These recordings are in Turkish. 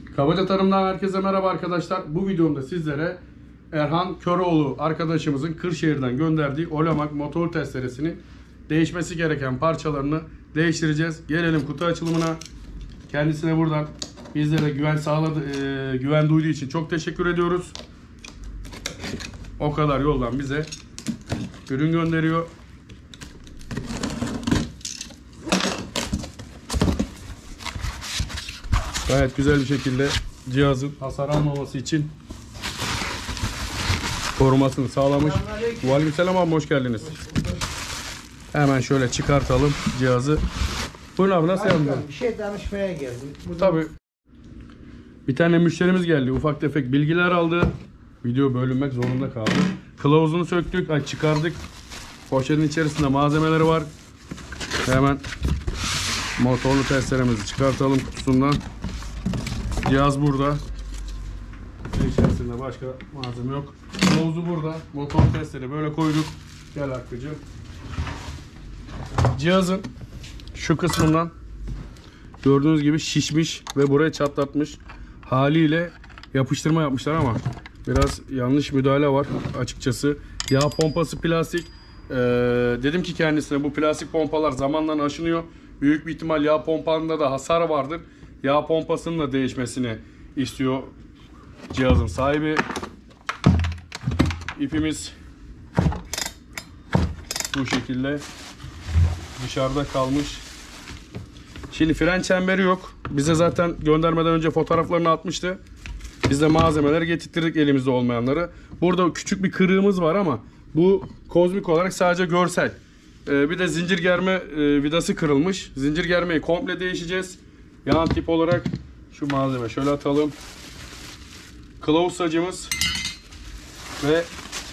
Kabaca Tarım'dan herkese merhaba arkadaşlar. Bu videomda sizlere Erhan Köroğlu arkadaşımızın Kırşehir'den gönderdiği Olamak motor testeresinin değişmesi gereken parçalarını değiştireceğiz. Gelelim kutu açılımına. Kendisine buradan bizlere güven duyduğu için çok teşekkür ediyoruz. O kadar yoldan bize ürün gönderiyor. Gayet güzel bir şekilde cihazın hasar almaması için korumasını sağlamış. Aleykümselam abi, hoş geldiniz. Hemen şöyle çıkartalım cihazı. Buyurun abi, nasıl yardımcı? Bir şey danışmaya geldim. Tabii. Bir tane müşterimiz geldi. Ufak tefek bilgiler aldı. Video bölünmek zorunda kaldı. Kılavuzunu söktük, çıkardık. Poşetin içerisinde malzemeleri var. Hemen motorlu testeremizi çıkartalım kutusundan. Cihaz burada. İçerisinde başka malzeme yok. Kılavuzu burada. Motor testleri böyle koyduk. Gel Hakkı'cığım. Cihazın şu kısmından gördüğünüz gibi şişmiş ve burayı çatlatmış. Haliyle yapıştırma yapmışlar ama biraz yanlış müdahale var açıkçası. Yağ pompası plastik. Dedim ki kendisine, bu plastik pompalar zamanla aşınıyor. Büyük bir ihtimal yağ pompanda da hasar vardır. Yağ pompasının da değişmesini istiyor cihazın sahibi. İpimiz bu şekilde dışarıda kalmış. Şimdi fren çemberi yok. Bize zaten göndermeden önce fotoğraflarını atmıştı. Biz de malzemeleri getirttirdik, elimizde olmayanları. Burada küçük bir kırığımız var ama bu kozmik olarak sadece görsel. Bir de zincir germe vidası kırılmış. Zincir germeyi komple değişeceğiz. Yan tip olarak şu malzeme şöyle atalım. Kılavuz sacımız ve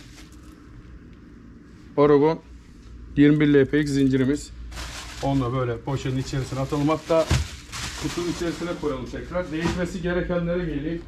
Paragon 21 LPX zincirimiz. Onu da böyle poşetin içerisine atalım. Hatta kutunun içerisine koyalım tekrar. Değişmesi gerekenlere geleyim.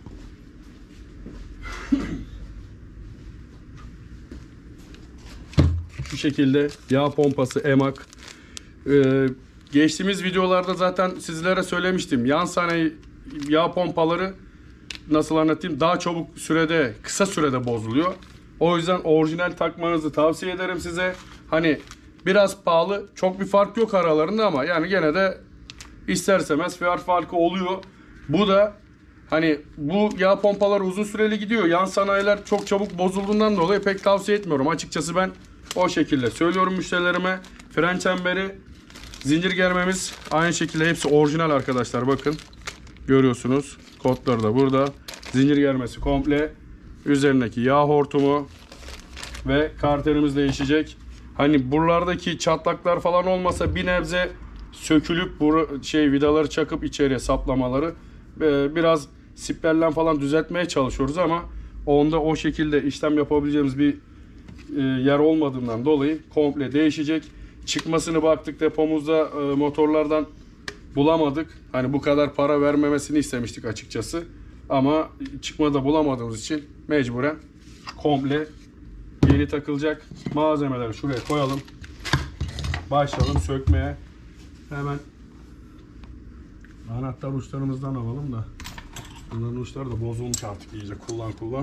Şu şekilde yağ pompası emak. Geçtiğimiz videolarda zaten sizlere söylemiştim. Yan sanayi yağ pompaları, nasıl anlatayım, daha çabuk sürede, kısa sürede bozuluyor. O yüzden orijinal takmanızı tavsiye ederim size. Hani biraz pahalı, çok bir fark yok aralarında ama yani gene de ister istemez fiyat farkı oluyor. Bu da hani bu yağ pompaları uzun süreli gidiyor. Yan sanayiler çok çabuk bozulduğundan dolayı pek tavsiye etmiyorum. Açıkçası ben o şekilde söylüyorum müşterilerime. Fren çemberi, zincir germemiz aynı şekilde hepsi orijinal arkadaşlar, bakın. Görüyorsunuz. Kodları da burada. Zincir germesi komple. Üzerindeki yağ hortumu ve karterimiz değişecek. Hani buralardaki çatlaklar falan olmasa bir nebze sökülüp vidaları çakıp içeriye saplamaları, biraz siperlen falan düzeltmeye çalışıyoruz ama onda o şekilde işlem yapabileceğimiz bir yer olmadığından dolayı komple değişecek. Çıkmasını baktık depomuzda, motorlardan bulamadık. Hani bu kadar para vermemesini istemiştik açıkçası. Ama çıkmada bulamadığımız için mecburen komple yeni takılacak. Malzemeleri şuraya koyalım. Başlayalım sökmeye. Hemen anahtar uçlarımızdan alalım da. Bunların uçları da bozulmuş artık iyice. Kullan.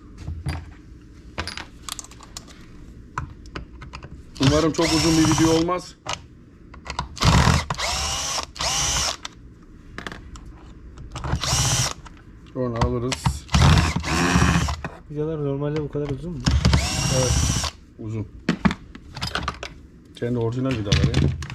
Umarım çok uzun bir video olmaz. Sonra alırız. Videolar normalde bu kadar uzun mu? Evet. Uzun. Kendi orijinal vidaları.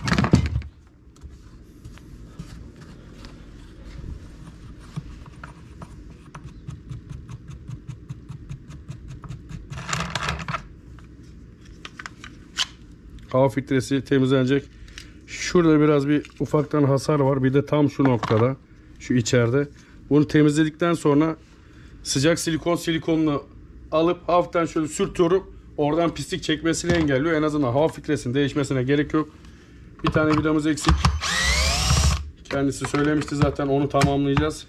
Hava filtresi temizlenecek. Şurada biraz bir ufaktan hasar var. Bir de tam şu noktada. Şu içeride. Bunu temizledikten sonra sıcak silikonunu alıp hafiften şöyle sürtüyorum. Oradan pislik çekmesini engelliyor. En azından hava filtresinin değişmesine gerek yok. Bir tane vidamız eksik. Kendisi söylemişti zaten, onu tamamlayacağız.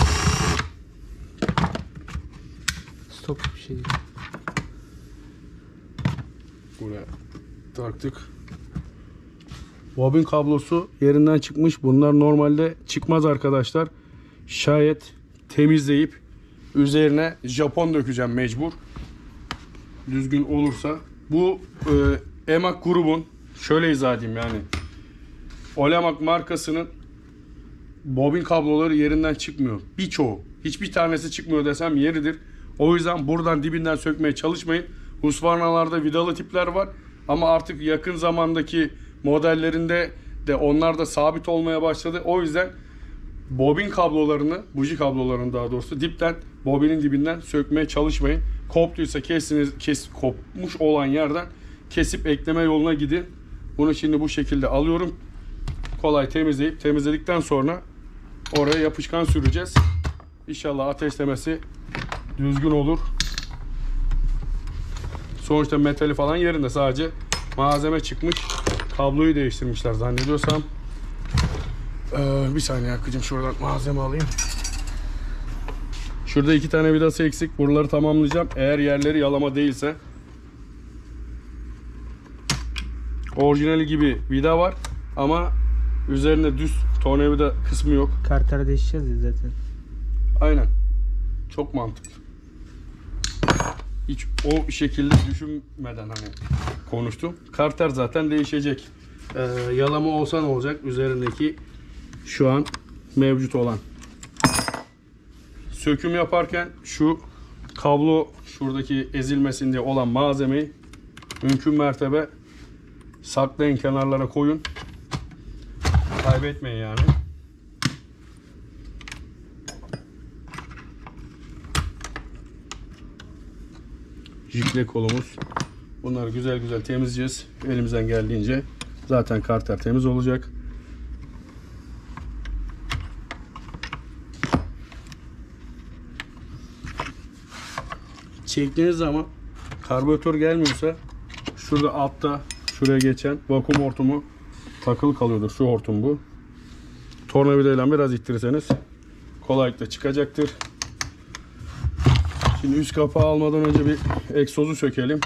Stop bir şey. Buraya taktık. Bobin kablosu yerinden çıkmış. Bunlar normalde çıkmaz arkadaşlar. Şayet temizleyip üzerine Japon dökeceğim mecbur. Düzgün olursa. Bu Emak grubun, şöyle izah edeyim yani. Olemak markasının bobin kabloları yerinden çıkmıyor. Birçoğu. Hiçbir tanesi çıkmıyor desem yeridir. O yüzden buradan dibinden sökmeye çalışmayın. Husqvarna'larda vidalı tipler var. Ama artık yakın zamandaki modellerinde de onlar da sabit olmaya başladı. O yüzden bobin kablolarını, buji kablolarını daha doğrusu dipten, bobinin dibinden sökmeye çalışmayın. Koptuysa kopmuş olan yerden kesip ekleme yoluna gidin. Bunu şimdi bu şekilde alıyorum. Kolay temizledikten sonra oraya yapışkan süreceğiz. İnşallah ateşlemesi düzgün olur. Sonuçta metali falan yerinde, sadece malzeme çıkmış. Kabloyu değiştirmişler zannediyorsam. Bir saniye Hakkı'cığım, şuradan malzeme alayım. Şurada 2 tane vidası eksik. Buraları tamamlayacağım. Eğer yerleri yalama değilse. Orijinali gibi vida var ama üzerinde düz tornavida kısmı yok. Kartara değişeceğiz ya zaten. Aynen. Çok mantıklı. Hiç o şekilde düşünmeden hani konuştum. Karter zaten değişecek. Yalama olsa ne olacak? Üzerindeki şu an mevcut olan. Söküm yaparken şu kablo şuradaki ezilmesin diye olan malzemeyi mümkün mertebe saklayın, kenarlara koyun. Kaybetmeyin yani. Jikle kolumuz. Bunları güzel güzel temizleyeceğiz. Elimizden geldiğince. Zaten karter temiz olacak. Çektiğiniz zaman karbüratör gelmiyorsa şurada altta şuraya geçen vakum hortumu takılı kalıyordur. Şu hortum bu. Tornavidayla biraz ittirirseniz kolaylıkla çıkacaktır. Şimdi üst kapağı almadan önce bir egzozu sökelim.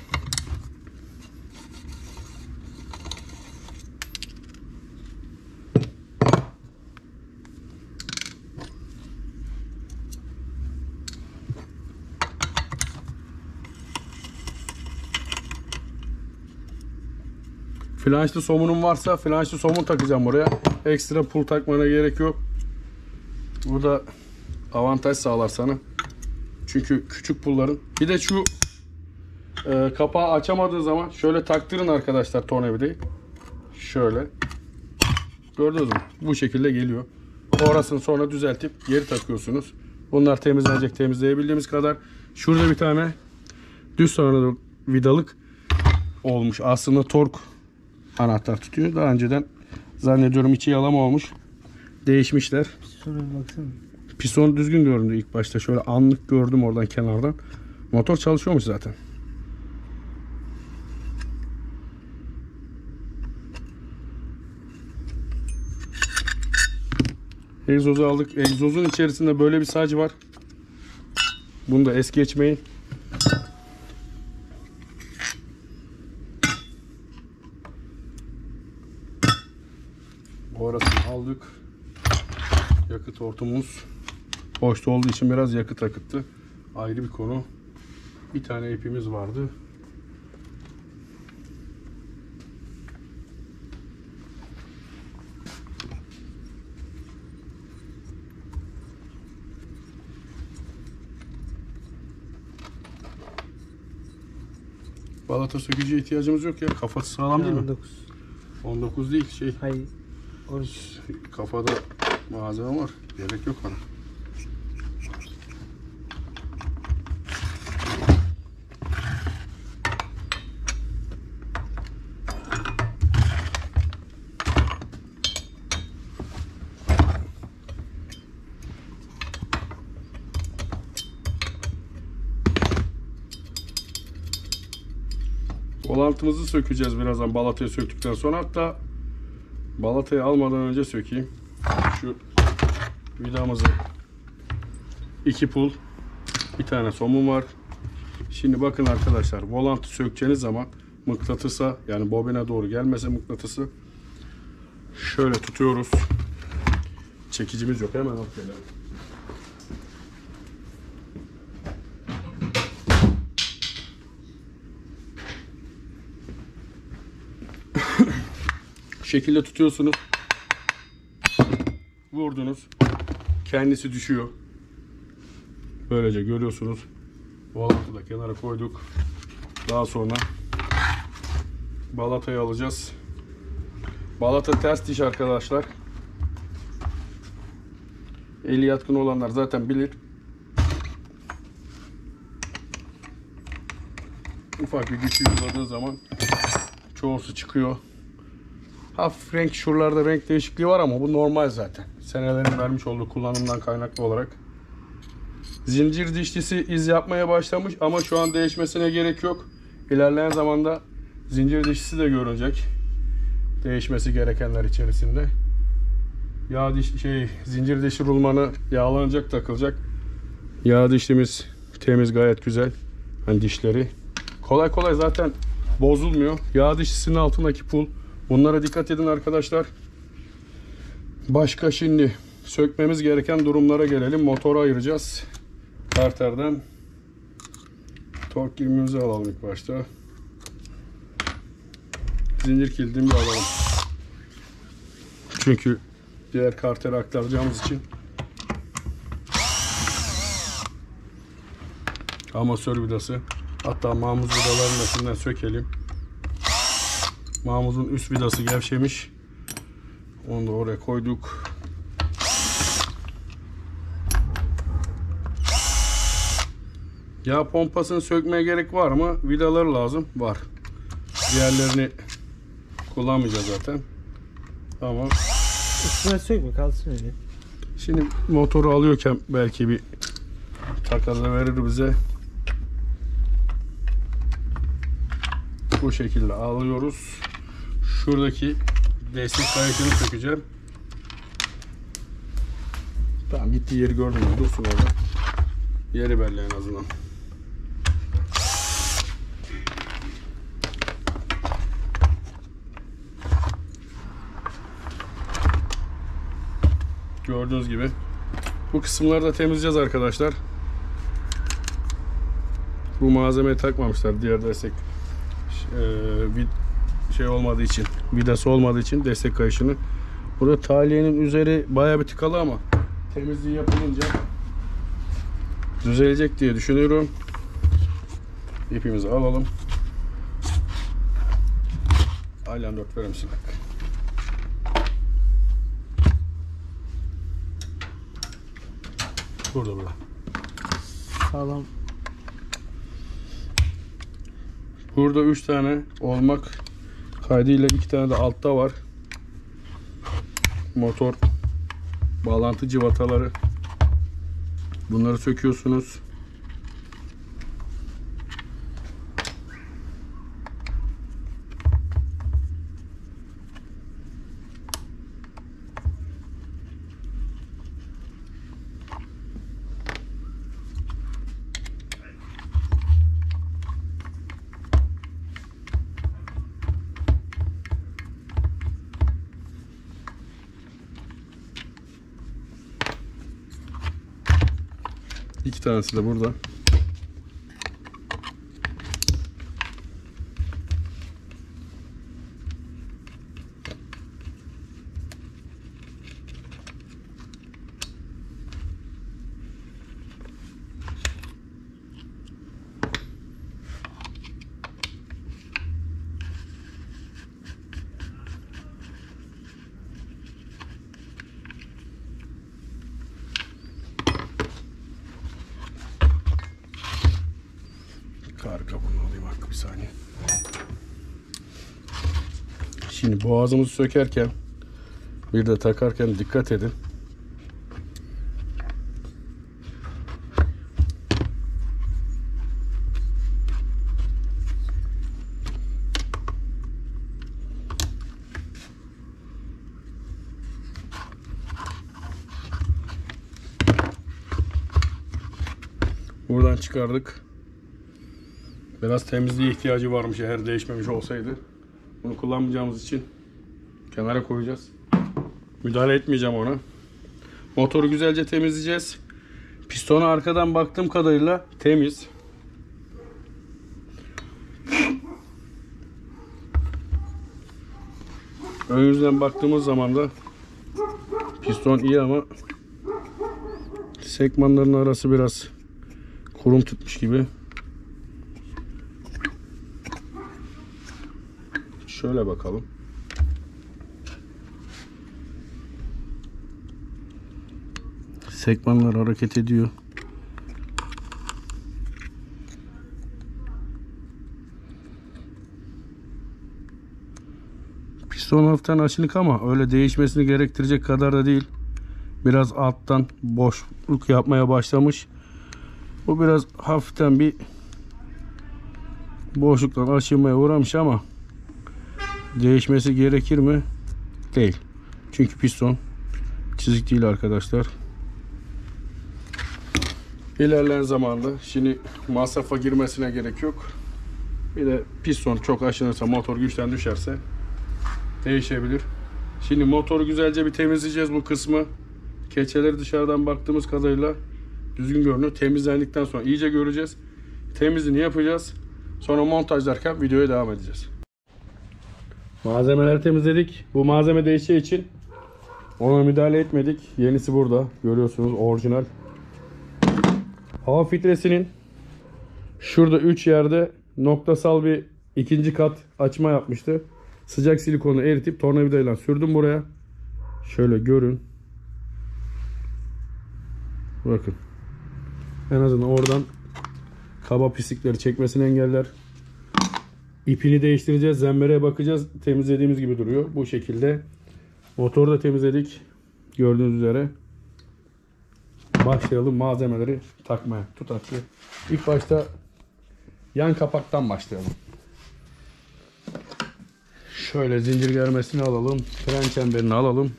Flanşlı somunum varsa flanşlı somun takacağım buraya. Ekstra pul takmana gerek yok. Bu da avantaj sağlar sana. Çünkü küçük pulların. Bir de şu kapağı açamadığı zaman şöyle taktırın arkadaşlar tornavidayı. Şöyle. Gördünüz mü? Bu şekilde geliyor. Orasını sonra düzeltip geri takıyorsunuz. Bunlar temizlenecek, temizleyebildiğimiz kadar. Şurada bir tane düz tornavida vidalık olmuş. Aslında tork anahtar tutuyor. Daha önceden zannediyorum içi yalama olmuş. Değişmişler. Sonra baksana. Pison düzgün göründü ilk başta. Şöyle anlık gördüm oradan kenardan. Motor çalışıyormuş zaten. Egzozu aldık. Egzozun içerisinde böyle bir sac var. Bunu da es geçmeyin. Orasını aldık. Yakıt hortumumuz boşta olduğu için biraz yakıt akıttı. Ayrı bir konu. Bir tane ipimiz vardı. Balata sökücüye ihtiyacımız yok ya. Kafası sağlam değil mi? 19. 19 değil şey. Hayır. 13. Kafada malzeme var. Gerek yok bana. Volantımızı sökeceğiz birazdan balatayı söktükten sonra. Hatta balatayı almadan önce sökeyim. Şu vidamızı 2 pul, bir tane somun var. Şimdi bakın arkadaşlar, volantı sökeceğiniz zaman mıknatısa, yani bobine doğru gelmese mıknatısı, şöyle tutuyoruz. Çekicimiz yok, hemen alıp gelelim. şekilde tutuyorsunuz. Vurdunuz. Kendisi düşüyor. Böylece görüyorsunuz. Balatayı da kenara koyduk. Daha sonra balatayı alacağız. Balata ters diş arkadaşlar. Eli yatkın olanlar zaten bilir. Ufak bir güç uyguladığı zaman çoğusu çıkıyor. Hafif renk, şuralarda renk değişikliği var ama bu normal zaten. Senelerin vermiş olduğu kullanımdan kaynaklı olarak. Zincir dişlisi iz yapmaya başlamış ama şu an değişmesine gerek yok. İlerleyen zamanda zincir dişlisi de görünecek. Değişmesi gerekenler içerisinde. Zincir dişli rulmanı yağlanacak, takılacak. Yağ dişlimiz temiz, gayet güzel. Hani dişleri. Kolay kolay zaten bozulmuyor. Yağ dişlisinin altındaki pul. Bunlara dikkat edin arkadaşlar. Başka şimdi sökmemiz gereken durumlara gelelim. Motoru ayıracağız. Karterden tork kilidimizi alalım ilk başta. Zincir kilidini bir alalım. Çünkü diğer kartere aktaracağımız için amatör vidası, hatta mamuz vidalarını da şimdiden sökelim. Mamuzun üst vidası gevşemiş. Onu da oraya koyduk. Yağ pompasını sökmeye gerek var mı? Vidaları lazım. Var. Diğerlerini kullanmayacağız zaten. Tamam. Üstüne sökme, kalsın öyle. Şimdi motoru alıyorken belki bir takarla verir bize. Bu şekilde alıyoruz. Şuradaki destek kayışını sökeceğim. Tamam, gittiği yeri gördüm mü? Dursun orada. Yeri belli en azından. Gördüğünüz gibi bu kısımları da temizleyeceğiz arkadaşlar. Bu malzemeyi takmamışlar, diğer destek olmadığı için, vidası olmadığı için destek kayışını. Burada taliyenin üzeri bayağı bir tıkalı ama temizliği yapılınca düzelecek diye düşünüyorum. İpimizi alalım. Aynen 4 verir misin? Burada. Sağlam. Burada 3 tane olmak kaydıyla 2 tane de altta var. Motor bağlantı cıvataları. Bunları söküyorsunuz. İki tanesi de burada. Kar kabuğunu alayım hakkı, bir saniye. Şimdi boğazımızı sökerken bir de takarken dikkat edin. Buradan çıkardık. Biraz temizliğe ihtiyacı varmış eğer değişmemiş olsaydı. Bunu kullanmayacağımız için kenara koyacağız. Müdahale etmeyeceğim ona. Motoru güzelce temizleyeceğiz. Pistonu arkadan baktığım kadarıyla temiz. ön yüzden baktığımız zaman da piston iyi ama sekmanların arası biraz kurum tutmuş gibi. Şöyle bakalım. Sekmanlar hareket ediyor. Piston hafiften aşınık ama öyle değişmesini gerektirecek kadar da değil. Biraz alttan boşluk yapmaya başlamış. Bu biraz hafiften bir boşluktan aşınmaya uğramış ama değişmesi gerekir mi? Değil. Çünkü piston çizik değil arkadaşlar. İlerleyen zamanda şimdi masrafa girmesine gerek yok. Bir de piston çok aşınırsa, motor güçten düşerse değişebilir. Şimdi motoru güzelce bir temizleyeceğiz bu kısmı. Keçeleri dışarıdan baktığımız kadarıyla düzgün görünüyor. Temizlendikten sonra iyice göreceğiz. Temizliğini yapacağız. Sonra montajlarken videoya devam edeceğiz. Malzemeleri temizledik. Bu malzeme değişeceği için ona müdahale etmedik. Yenisi burada. Görüyorsunuz orijinal. Hava filtresinin şurada 3 yerde noktasal bir ikinci kat açma yapmıştı. Sıcak silikonu eritip tornavidayla sürdüm buraya. Şöyle görün. Bakın. En azından oradan kaba pislikleri çekmesini engeller. İpini değiştireceğiz. Zembereye bakacağız. Temizlediğimiz gibi duruyor. Bu şekilde. Motoru da temizledik. Gördüğünüz üzere. Başlayalım malzemeleri takmaya. Tut açı. İlk başta yan kapaktan başlayalım. Şöyle zincir germesini alalım. Fren çemberini alalım.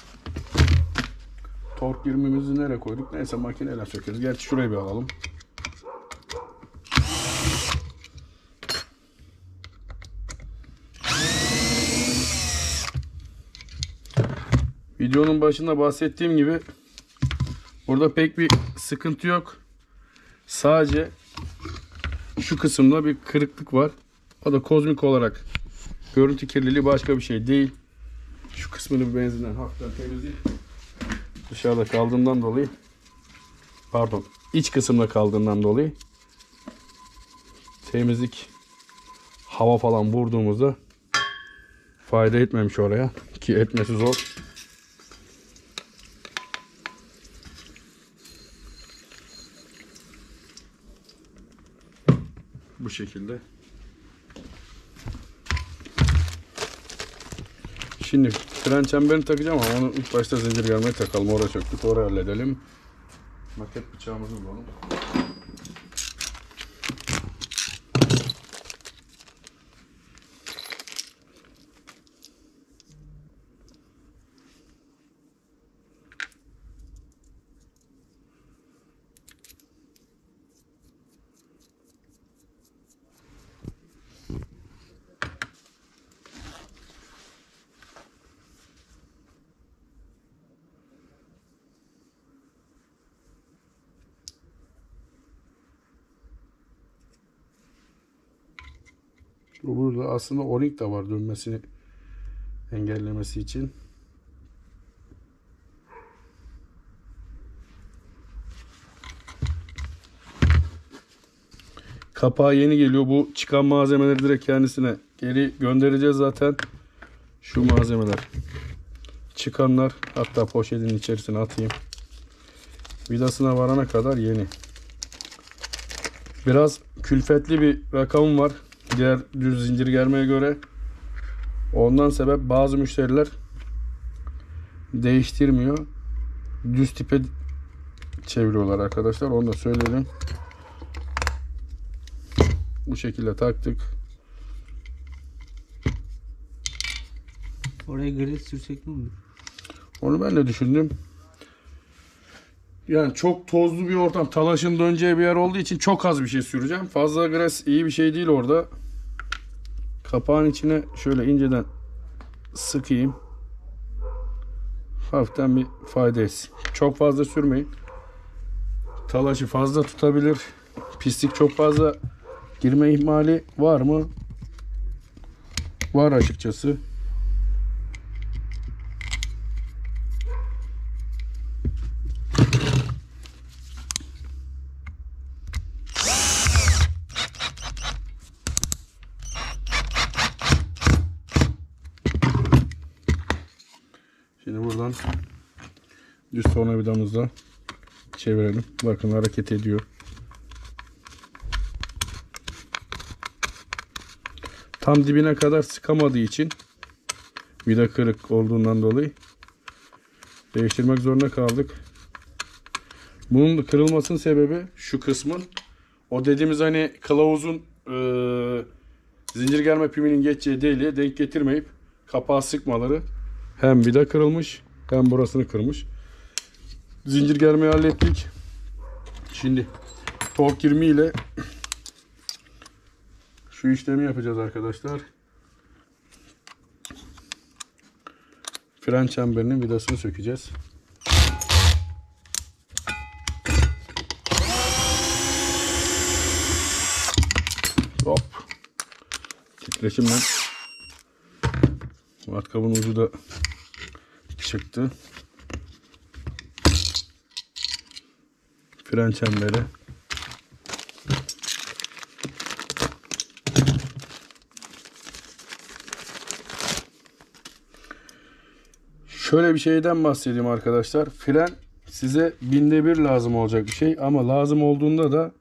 Tork birimimizi nereye koyduk? Neyse makineyle sökeriz. Gerçi şurayı bir alalım. Videonun başında bahsettiğim gibi burada pek bir sıkıntı yok. Sadece şu kısımda bir kırıklık var. O da kozmik olarak görüntü kirliliği, başka bir şey değil. Şu kısmını bir benzinden hafiften temizleyip dışarıda kaldığından dolayı, pardon, iç kısımda kaldığından dolayı temizlik, hava falan vurduğumuzda fayda etmemiş oraya, ki etmesi zor. Bu şekilde. Şimdi fren çemberini takacağım ama onu ilk başta zincir germeyi takalım. Oraya çöktük. Oraya halledelim. Maket bıçağımızı bulalım. Burada aslında O-ring de var dönmesini engellemesi için. Kapağı yeni geliyor. Bu çıkan malzemeleri direkt kendisine geri göndereceğiz zaten. Şu malzemeler. Çıkanlar, hatta poşetin içerisine atayım. Vidasına varana kadar yeni. Biraz külfetli bir rakamım var diğer düz zincir germeye göre. Ondan sebep bazı müşteriler değiştirmiyor. Düz tipe çeviriyorlar arkadaşlar. Onu da söyleyelim. Bu şekilde taktık. Oraya gri sürsek mi olur? Onu ben de düşündüm. Yani çok tozlu bir ortam, talaşın döneceği bir yer olduğu için çok az bir şey süreceğim. Fazla gres iyi bir şey değil orada. Kapağın içine şöyle inceden sıkayım. Hafiften bir fayda etsin. Çok fazla sürmeyin. Talaşı fazla tutabilir. Pislik çok fazla girme ihtimali var mı? Var açıkçası. Şuradan düz tornavidamızla çevirelim. Bakın hareket ediyor. Tam dibine kadar sıkamadığı için, vida kırık olduğundan dolayı değiştirmek zorunda kaldık. Bunun da kırılmasının sebebi şu kısmın, o dediğimiz hani kılavuzun zincir germe piminin geçeceği deliğe denk getirmeyip kapağı sıkmaları, hem vida kırılmış hem burasını kırmış. Zincir germeyi hallettik. Şimdi tork 20 ile şu işlemi yapacağız arkadaşlar. Fren çemberinin vidasını sökeceğiz. Hop. Titreşimle matkabın ucu da çıktı. Fren çemberi. Şöyle bir şeyden bahsedeyim arkadaşlar. Fren size binde bir lazım olacak bir şey, ama lazım olduğunda da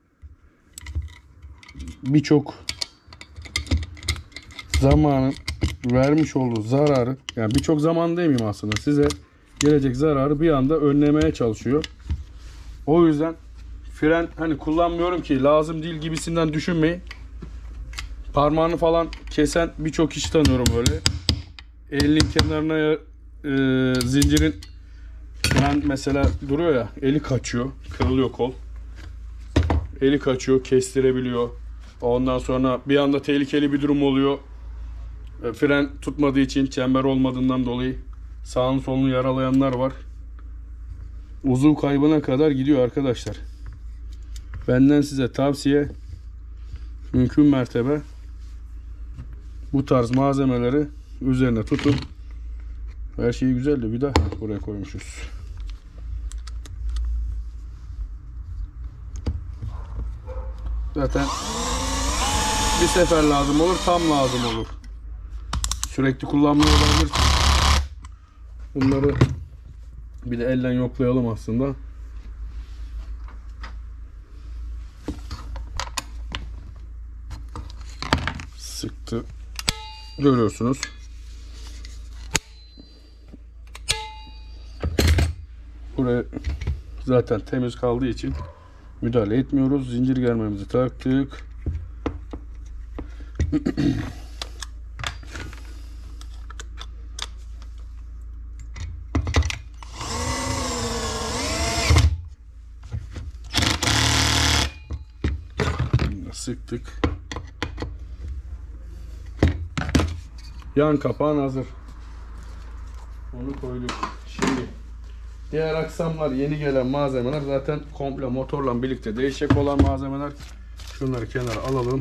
birçok zamanın vermiş olduğu zararı, yani birçok zaman demeyeyim aslında, size gelecek zararı bir anda önlemeye çalışıyor. O yüzden fren hani kullanmıyorum ki lazım değil gibisinden düşünmeyin. Parmağını falan kesen birçok kişi tanıyorum böyle. Elinin kenarına zincirin fren mesela duruyor ya, eli kaçıyor, kırılıyor kol. Eli kaçıyor, kestirebiliyor. Ondan sonra bir anda tehlikeli bir durum oluyor. Fren tutmadığı için, çember olmadığından dolayı sağını solunu yaralayanlar var. Uzuv kaybına kadar gidiyor arkadaşlar. Benden size tavsiye, mümkün mertebe bu tarz malzemeleri üzerine tutun. Her şey güzel de bir daha buraya koymuşuz. Zaten bir sefer lazım olur, tam lazım olur. Sürekli kullanmıyor olabilir. Bunları bir de elden yoklayalım aslında. Sıktı. Görüyorsunuz. Buraya zaten temiz kaldığı için müdahale etmiyoruz. Zincir germemizi taktık. Sıktık. Yan kapağın hazır. Onu koyduk. Şimdi diğer aksamlar, yeni gelen malzemeler zaten komple motorla birlikte değişecek olan malzemeler. Şunları kenara alalım.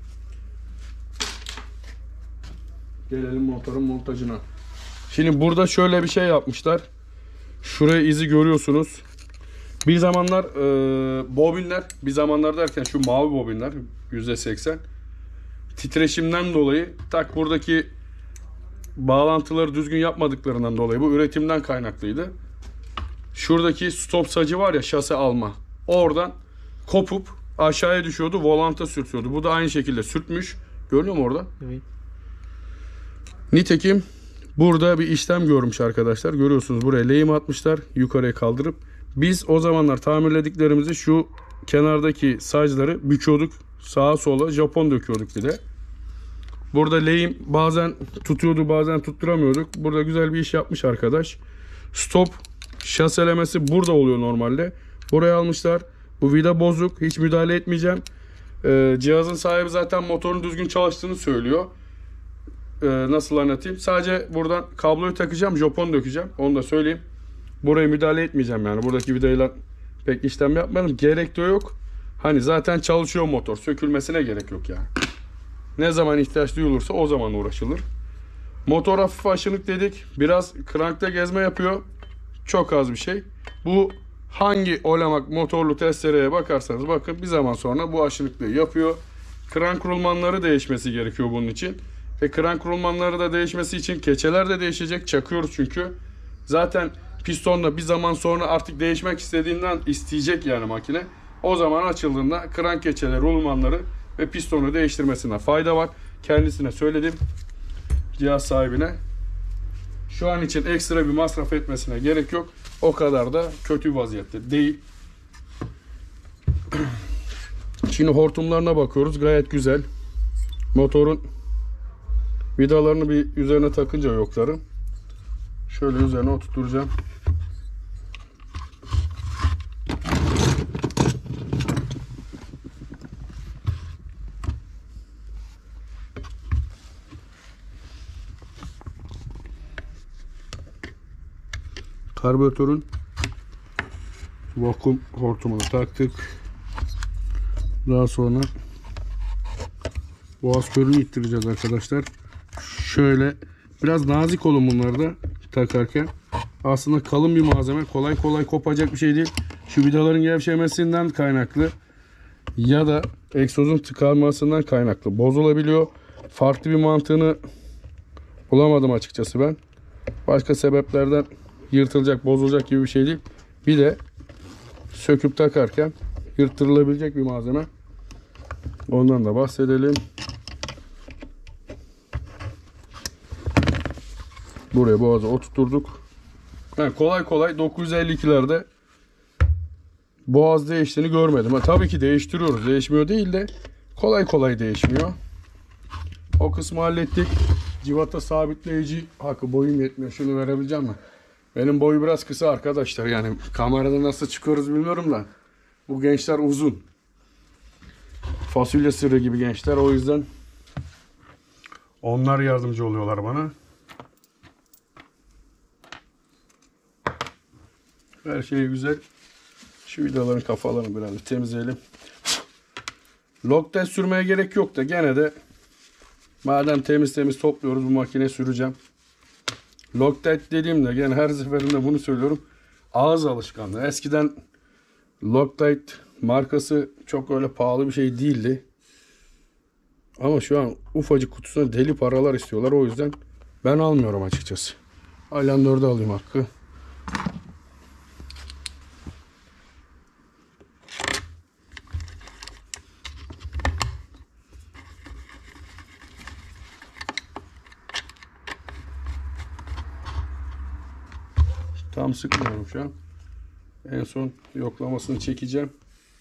Gelelim motorun montajına. Şimdi burada şöyle bir şey yapmışlar. Şuraya izi görüyorsunuz. Bir zamanlar bobinler, bir zamanlar derken şu mavi bobinler %80 titreşimden dolayı tak buradaki bağlantıları düzgün yapmadıklarından dolayı, bu üretimden kaynaklıydı. Şuradaki stop sacı var ya, şase alma, oradan kopup aşağıya düşüyordu, volanta sürtüyordu. Bu da aynı şekilde sürtmüş. Görünüyor mu orada? Evet. Nitekim burada bir işlem görmüş arkadaşlar. Görüyorsunuz, buraya lehim atmışlar yukarıya kaldırıp. Biz o zamanlar tamirlediklerimizi şu kenardaki sacları büküyorduk. Sağa sola Japon döküyorduk bir de. Burada lehim bazen tutuyordu, bazen tutturamıyorduk. Burada güzel bir iş yapmış arkadaş. Stop şaselemesi burada oluyor normalde. Buraya almışlar. Bu vida bozuk. Hiç müdahale etmeyeceğim. Cihazın sahibi zaten motorun düzgün çalıştığını söylüyor. Nasıl anlatayım? Sadece buradan kabloyu takacağım. Japon dökeceğim. Onu da söyleyeyim. Buraya müdahale etmeyeceğim yani. Buradaki vidayla pek işlem yapmayalım. Gerek de yok. Hani zaten çalışıyor motor. Sökülmesine gerek yok yani. Ne zaman ihtiyaç duyulursa o zaman uğraşılır. Motor hafif aşınık dedik. Biraz krankta gezme yapıyor. Çok az bir şey. Bu hangi Olemak motorlu testereye bakarsanız bakın, bir zaman sonra bu aşınıklığı yapıyor. Krank rulmanları değişmesi gerekiyor bunun için. Ve krank rulmanları da değişmesi için keçeler de değişecek. Çakıyoruz çünkü. Zaten pistonla bir zaman sonra artık değişmek istediğinden isteyecek yani makine. O zaman açıldığında krank keçeleri, rulmanları ve pistonu değiştirmesine fayda var. Kendisine söyledim, cihaz sahibine. Şu an için ekstra bir masraf etmesine gerek yok. O kadar da kötü vaziyette değil. Şimdi hortumlarına bakıyoruz. Gayet güzel. Motorun vidalarını bir üzerine takınca yokları. Şöyle üzerine oturtacağım. Karbüratörün vakum hortumunu taktık. Daha sonra boğaz körünü ittireceğiz arkadaşlar. Şöyle biraz nazik olun bunları da takarken. Aslında kalın bir malzeme, kolay kolay kopacak bir şey değil. Şu vidaların gevşemesinden kaynaklı ya da egzozun tıkanmasından kaynaklı bozulabiliyor. Farklı bir mantığını bulamadım açıkçası ben. Başka sebeplerden yırtılacak, bozulacak gibi bir şey değil. Bir de söküp takarken yırtırılabilecek bir malzeme. Ondan da bahsedelim. Buraya boğazı oturturduk. Yani kolay kolay 952'lerde boğaz değiştiğini görmedim. Tabii ki değiştiriyoruz. Değişmiyor değil de kolay kolay değişmiyor. O kısmı hallettik. Civata sabitleyici hakkı, boyum yetmiyor. Şunu verebileceğim mi? Benim boyu biraz kısa arkadaşlar. Yani kamerada nasıl çıkıyoruz bilmiyorum da. Bu gençler uzun. Fasulye sırrı gibi gençler. O yüzden onlar yardımcı oluyorlar bana. Her şey güzel. Şu vidaların kafalarını biraz temizleyelim. Loctite sürmeye gerek yok da gene de madem temiz topluyoruz, bu makine süreceğim. Loctite dediğimde gene her seferinde bunu söylüyorum. Ağız alışkanlığı. Eskiden Loctite markası çok öyle pahalı bir şey değildi. Ama şu an ufacık kutusuna deli paralar istiyorlar. O yüzden ben almıyorum açıkçası. Aylan 4'ü alayım hakkı. Tam sıkmıyorum şu an. En son yoklamasını çekeceğim.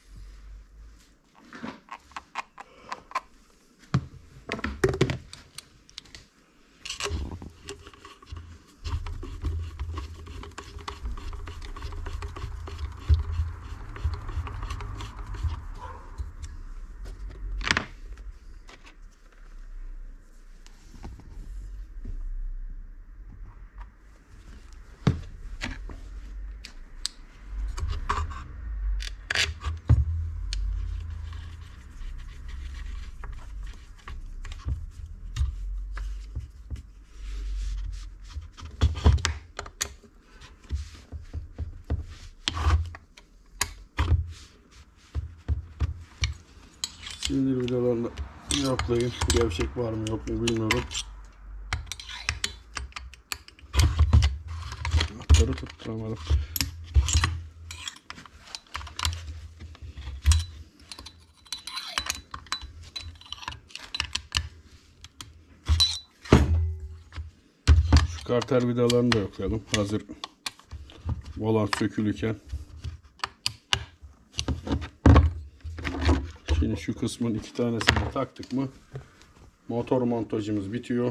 Sindir vidalarını yoklayayım. Gevşek var mı yok mu bilmiyorum. Anahtarı tutturamadım. Şu karter vidalarını da yoklayalım. Hazır volan sökülüyken. Şimdi şu kısmın iki tanesini taktık mı motor montajımız bitiyor.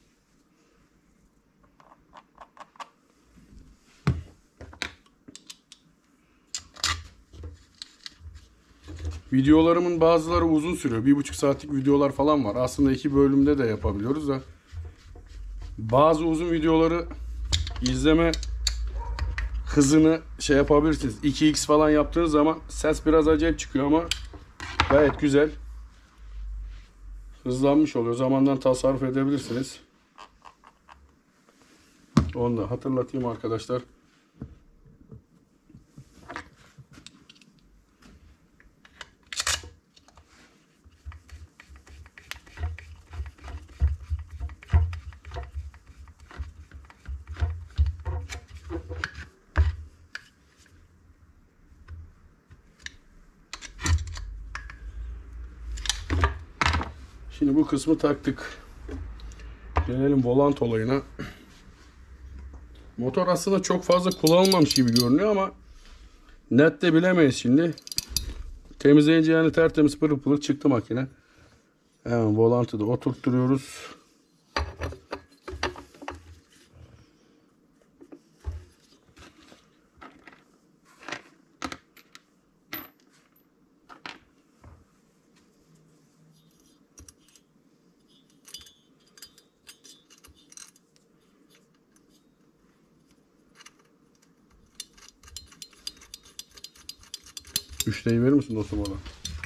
Videolarımın bazıları uzun sürüyor. 1,5 saatlik videolar falan var. Aslında 2 bölümde de yapabiliyoruz da. Bazı uzun videoları izleme hızını şey yapabilirsiniz. 2x falan yaptığınız zaman ses biraz acayip çıkıyor ama gayet güzel. Hızlanmış oluyor. Zamandan tasarruf edebilirsiniz. Onu da hatırlatayım arkadaşlar. Şimdi bu kısmı taktık. Gelelim volant olayına. Motor aslında çok fazla kullanılmamış gibi görünüyor ama net de bilemeyiz şimdi. Temizleyince yani tertemiz pırıl pırıl çıktı makine. Hemen volantı da oturtturuyoruz. Müşteriyi verir misin dostum bana?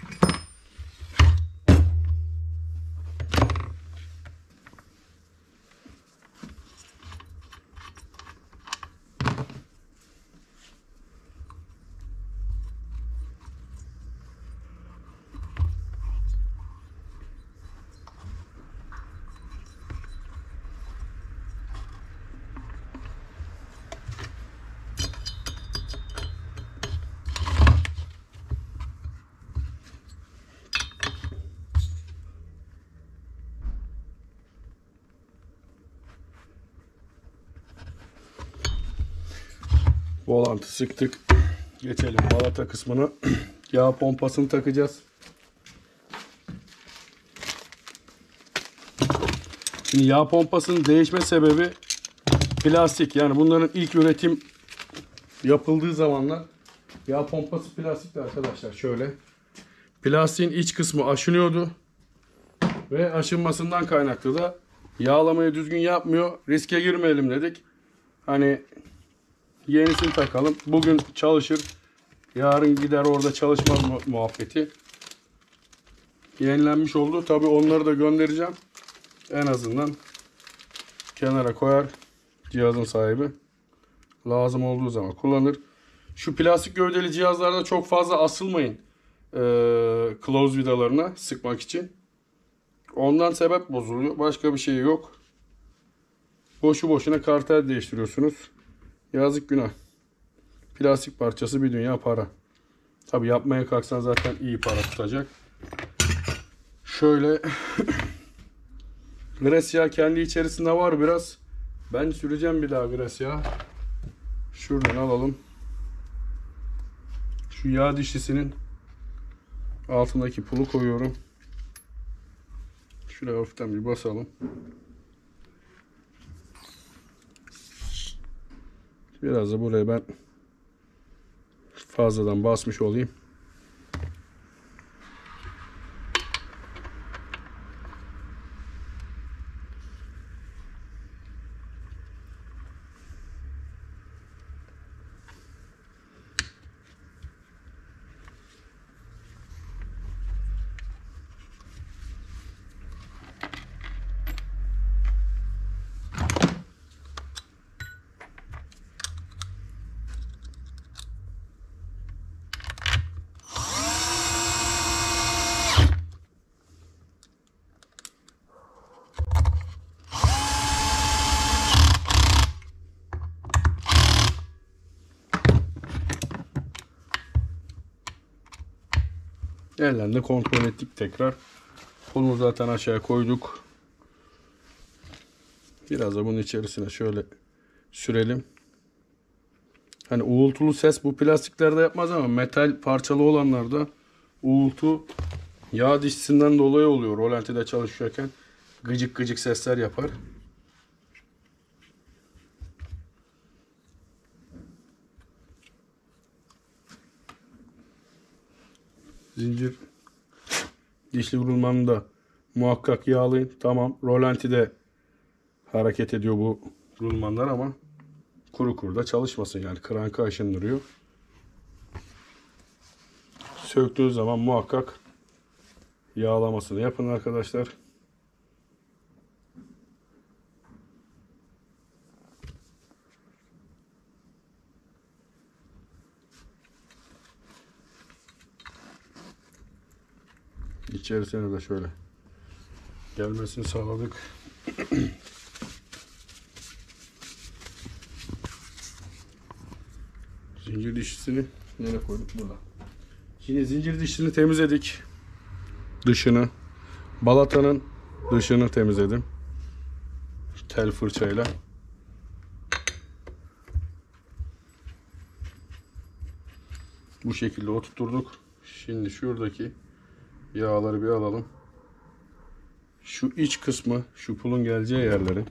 Volantı sıktık. Geçelim balata kısmına. Yağ pompasını takacağız. Şimdi yağ pompasının değişme sebebi plastik. Yani bunların ilk üretim yapıldığı zamanlar yağ pompası plastikti arkadaşlar. Şöyle. Plastiğin iç kısmı aşınıyordu. Ve aşınmasından kaynaklı da yağlamayı düzgün yapmıyor. Riske girmeyelim dedik. Hani yenisini takalım. Bugün çalışır. Yarın gider orada çalışmaz muhabbeti. Yenilenmiş oldu. Tabi onları da göndereceğim. En azından kenara koyar cihazın sahibi. Lazım olduğu zaman kullanır. Şu plastik gövdeli cihazlarda çok fazla asılmayın. Close vidalarına sıkmak için. Ondan sebep bozuluyor. Başka bir şey yok. Boşu boşuna kartel değiştiriyorsunuz. Yazık günah. Plastik parçası bir dünya para. Tabi yapmaya kalksan zaten iyi para tutacak. Şöyle gres yağı kendi içerisinde var biraz. Ben süreceğim bir daha gres yağı. Şuradan alalım. Şu yağ dişlisinin altındaki pulu koyuyorum. Şuraya hafiften bir basalım. Biraz da buraya ben fazladan basmış olayım. Ellerinde kontrol ettik tekrar. Bunu zaten aşağıya koyduk. Biraz da bunun içerisine şöyle sürelim. Hani uğultulu ses bu plastiklerde yapmaz ama metal parçalı olanlarda uğultu yağ dişlisinden dolayı oluyor. Rolantide çalışırken gıcık gıcık sesler yapar. Zincir dişli rulmanını da muhakkak yağlayın. Tamam, rolantide hareket ediyor bu rulmanlar ama kuru kuru da çalışmasın, yani krankı aşındırıyor. Söktüğü zaman muhakkak yağlamasını yapın arkadaşlar. İçerisine de şöyle gelmesini sağladık. Zincir dişlisini nereye koyduk? Burada. Şimdi zincir dişlisini temizledik. Dışını. Balatanın dışını temizledim. Tel fırçayla. Bu şekilde oturtturduk. Şimdi şuradaki yağları bir alalım. Şu iç kısmı, şu pulun geleceği yerleri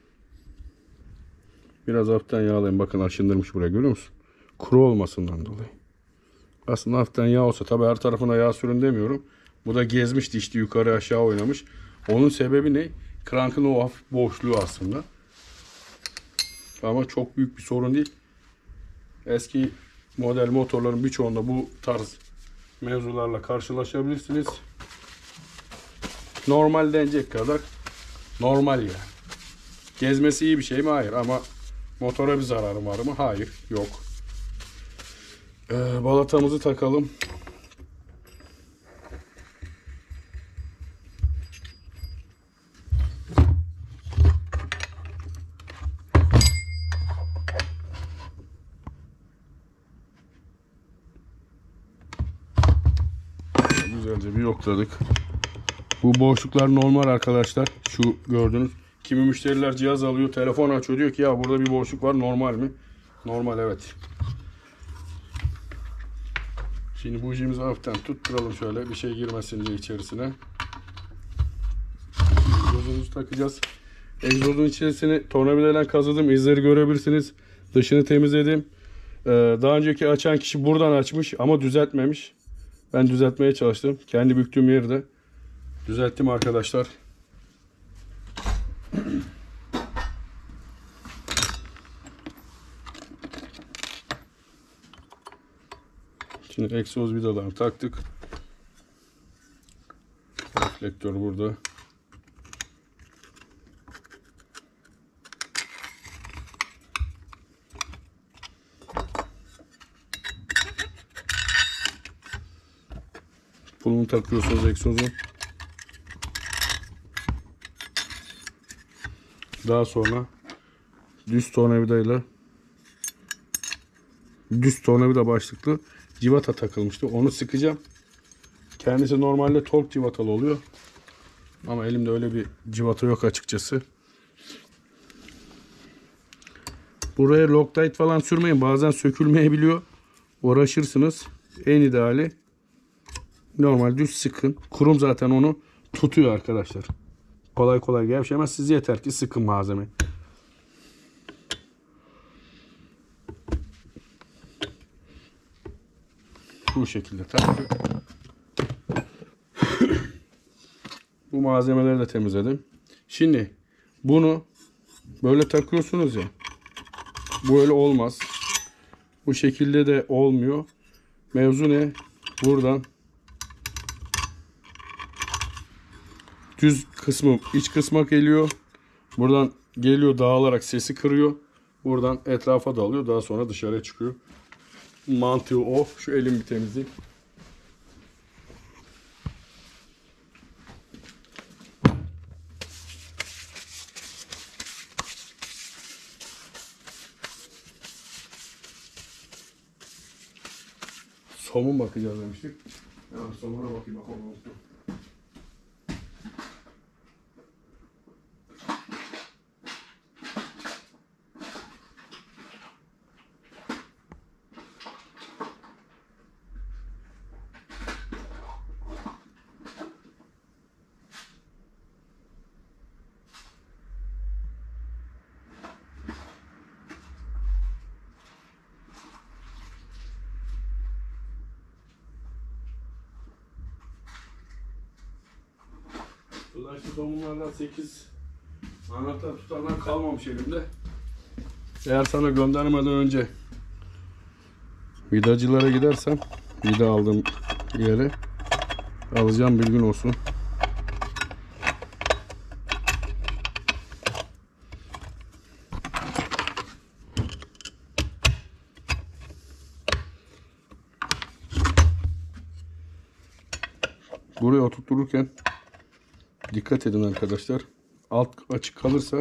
biraz hafiften yağlayayım. Bakın aşındırmış buraya, görüyor musun? Kuru olmasından dolayı. Aslında hafiften yağ olsa, tabi her tarafına yağ sürün demiyorum. Bu da gezmiş, dişli yukarı aşağı oynamış. Onun sebebi ne? Krankın o hafif boşluğu aslında. Ama çok büyük bir sorun değil. Eski model motorların birçoğunda bu tarz mevzularla karşılaşabilirsiniz. Normal denecek kadar normal yani. Gezmesi iyi bir şey mi? Hayır. Ama motora bir zararı var mı? Hayır. Yok. Balatamızı takalım. Güzelce bir yokladık. Bu boşluklar normal arkadaşlar. Şu gördüğünüz. Kimi müşteriler cihaz alıyor, telefon açıyor, diyor ki ya burada bir boşluk var, normal mi? Normal, evet. Şimdi bujimizi hafiften tutturalım şöyle, bir şey girmesin diye içerisine. Egzozumuzu takacağız. Egzozun içerisini tornavidayla kazıdım, izleri görebilirsiniz. Dışını temizledim. Daha önceki açan kişi buradan açmış ama düzeltmemiş. Ben düzeltmeye çalıştım. Kendi büktüğüm yeri de düzelttim arkadaşlar. Şimdi egzoz vidalarını taktık. Reflektör burada. Pulunu takıyorsunuz egzozun. Daha sonra düz tornavida başlıklı civata takılmıştı. Onu sıkacağım. Kendisi normalde tork civatalı oluyor. Ama elimde öyle bir civata yok açıkçası. Buraya Loctite falan sürmeyin. Bazen sökülmeyebiliyor. Uğraşırsınız. En ideali normal düz sıkın. Kurum zaten onu tutuyor arkadaşlar. Kolay kolay gevşemez. Siz yeter ki sıkın malzemeyi. Bu şekilde taktık. Bu malzemeleri de temizledim. Şimdi bunu böyle takıyorsunuz ya. Bu öyle olmaz. Bu şekilde de olmuyor. Mevzu ne? Buradan düz kısmı iç kısma geliyor. Buradan geliyor, dağılarak sesi kırıyor. Buradan etrafa dağılıyor. Daha sonra dışarıya çıkıyor. Mantığı o. Şu elim bir temizleyeyim. Somun bakacağız demiştik. Hemen somuna bakayım. Bak, onu unuttum. Dolayısıyla somunlardan 8 anahtar tutanlar kalmamış elimde. Eğer sana göndermeden önce vidacılara gidersem, vida aldığım yere alacağım, bilgin olsun. Buraya oturtururken dikkat edin arkadaşlar. Alt açık kalırsa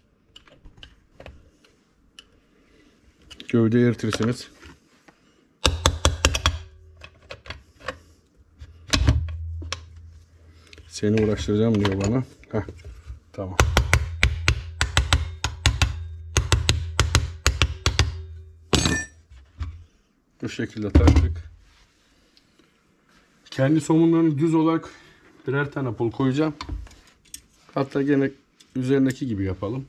gövdeyi eritirsiniz. Seni uğraştıracağım diyor bana. Heh, tamam. Bu şekilde taktık. Kendi somunlarını düz olarak birer tane pul koyacağım. Hatta gene üzerindeki gibi yapalım.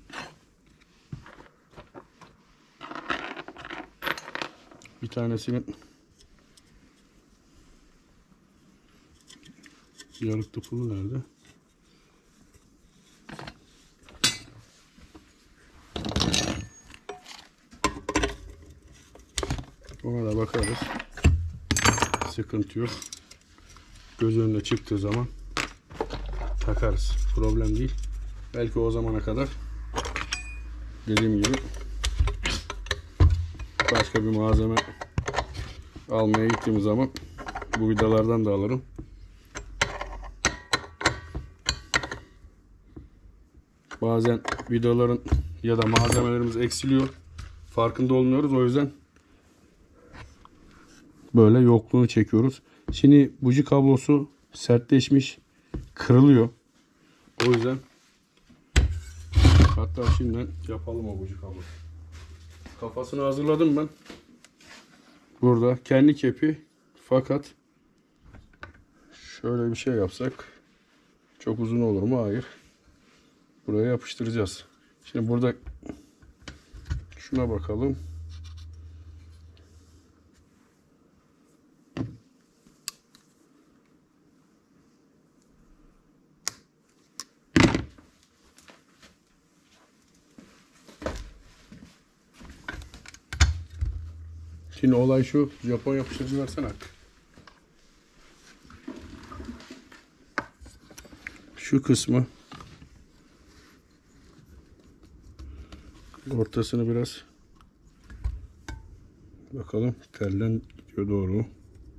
Bir tanesinin yarıklı pulu nerede? Ona da bakarız. Sıkıntı yok. Göz önüne çıktığı zaman takarız. Problem değil. Belki o zamana kadar dediğim gibi başka bir malzeme almaya gittiğim zaman bu vidalardan da alırım. Bazen vidaların ya da malzemelerimiz eksiliyor. Farkında olmuyoruz. O yüzden böyle yokluğunu çekiyoruz. Şimdi buji kablosu sertleşmiş, kırılıyor. O yüzden hatta şimdiden yapalım o buji kablosu. Kafasını hazırladım ben. Burada kendi kepi, fakat şöyle bir şey yapsak çok uzun olur mu? Hayır. Buraya yapıştıracağız. Şimdi burada şuna bakalım. Şimdi olay şu. Japon yapıştırıcı versene. Şu kısmı ortasını biraz bakalım, telden gidiyor doğru mu?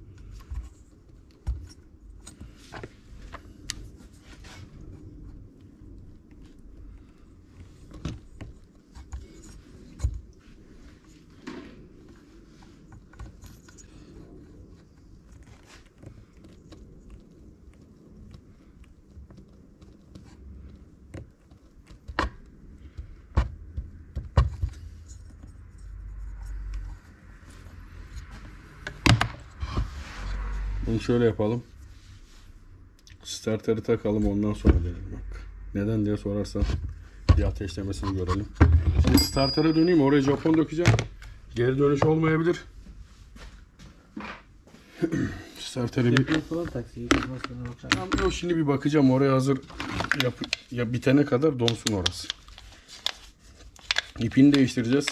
Bunu şöyle yapalım. Starter'ı takalım, ondan sonra deneyelim bak. Neden diye sorarsan bir ateşlemesini görelim. Şimdi starter'a döneyim, oraya Japon dökeceğim. Geri dönüş olmayabilir. Starter'ı bir... falan taksiye Tamam, yok, şimdi bir bakacağım oraya, hazır ya bitene kadar donsun orası. İpini değiştireceğiz.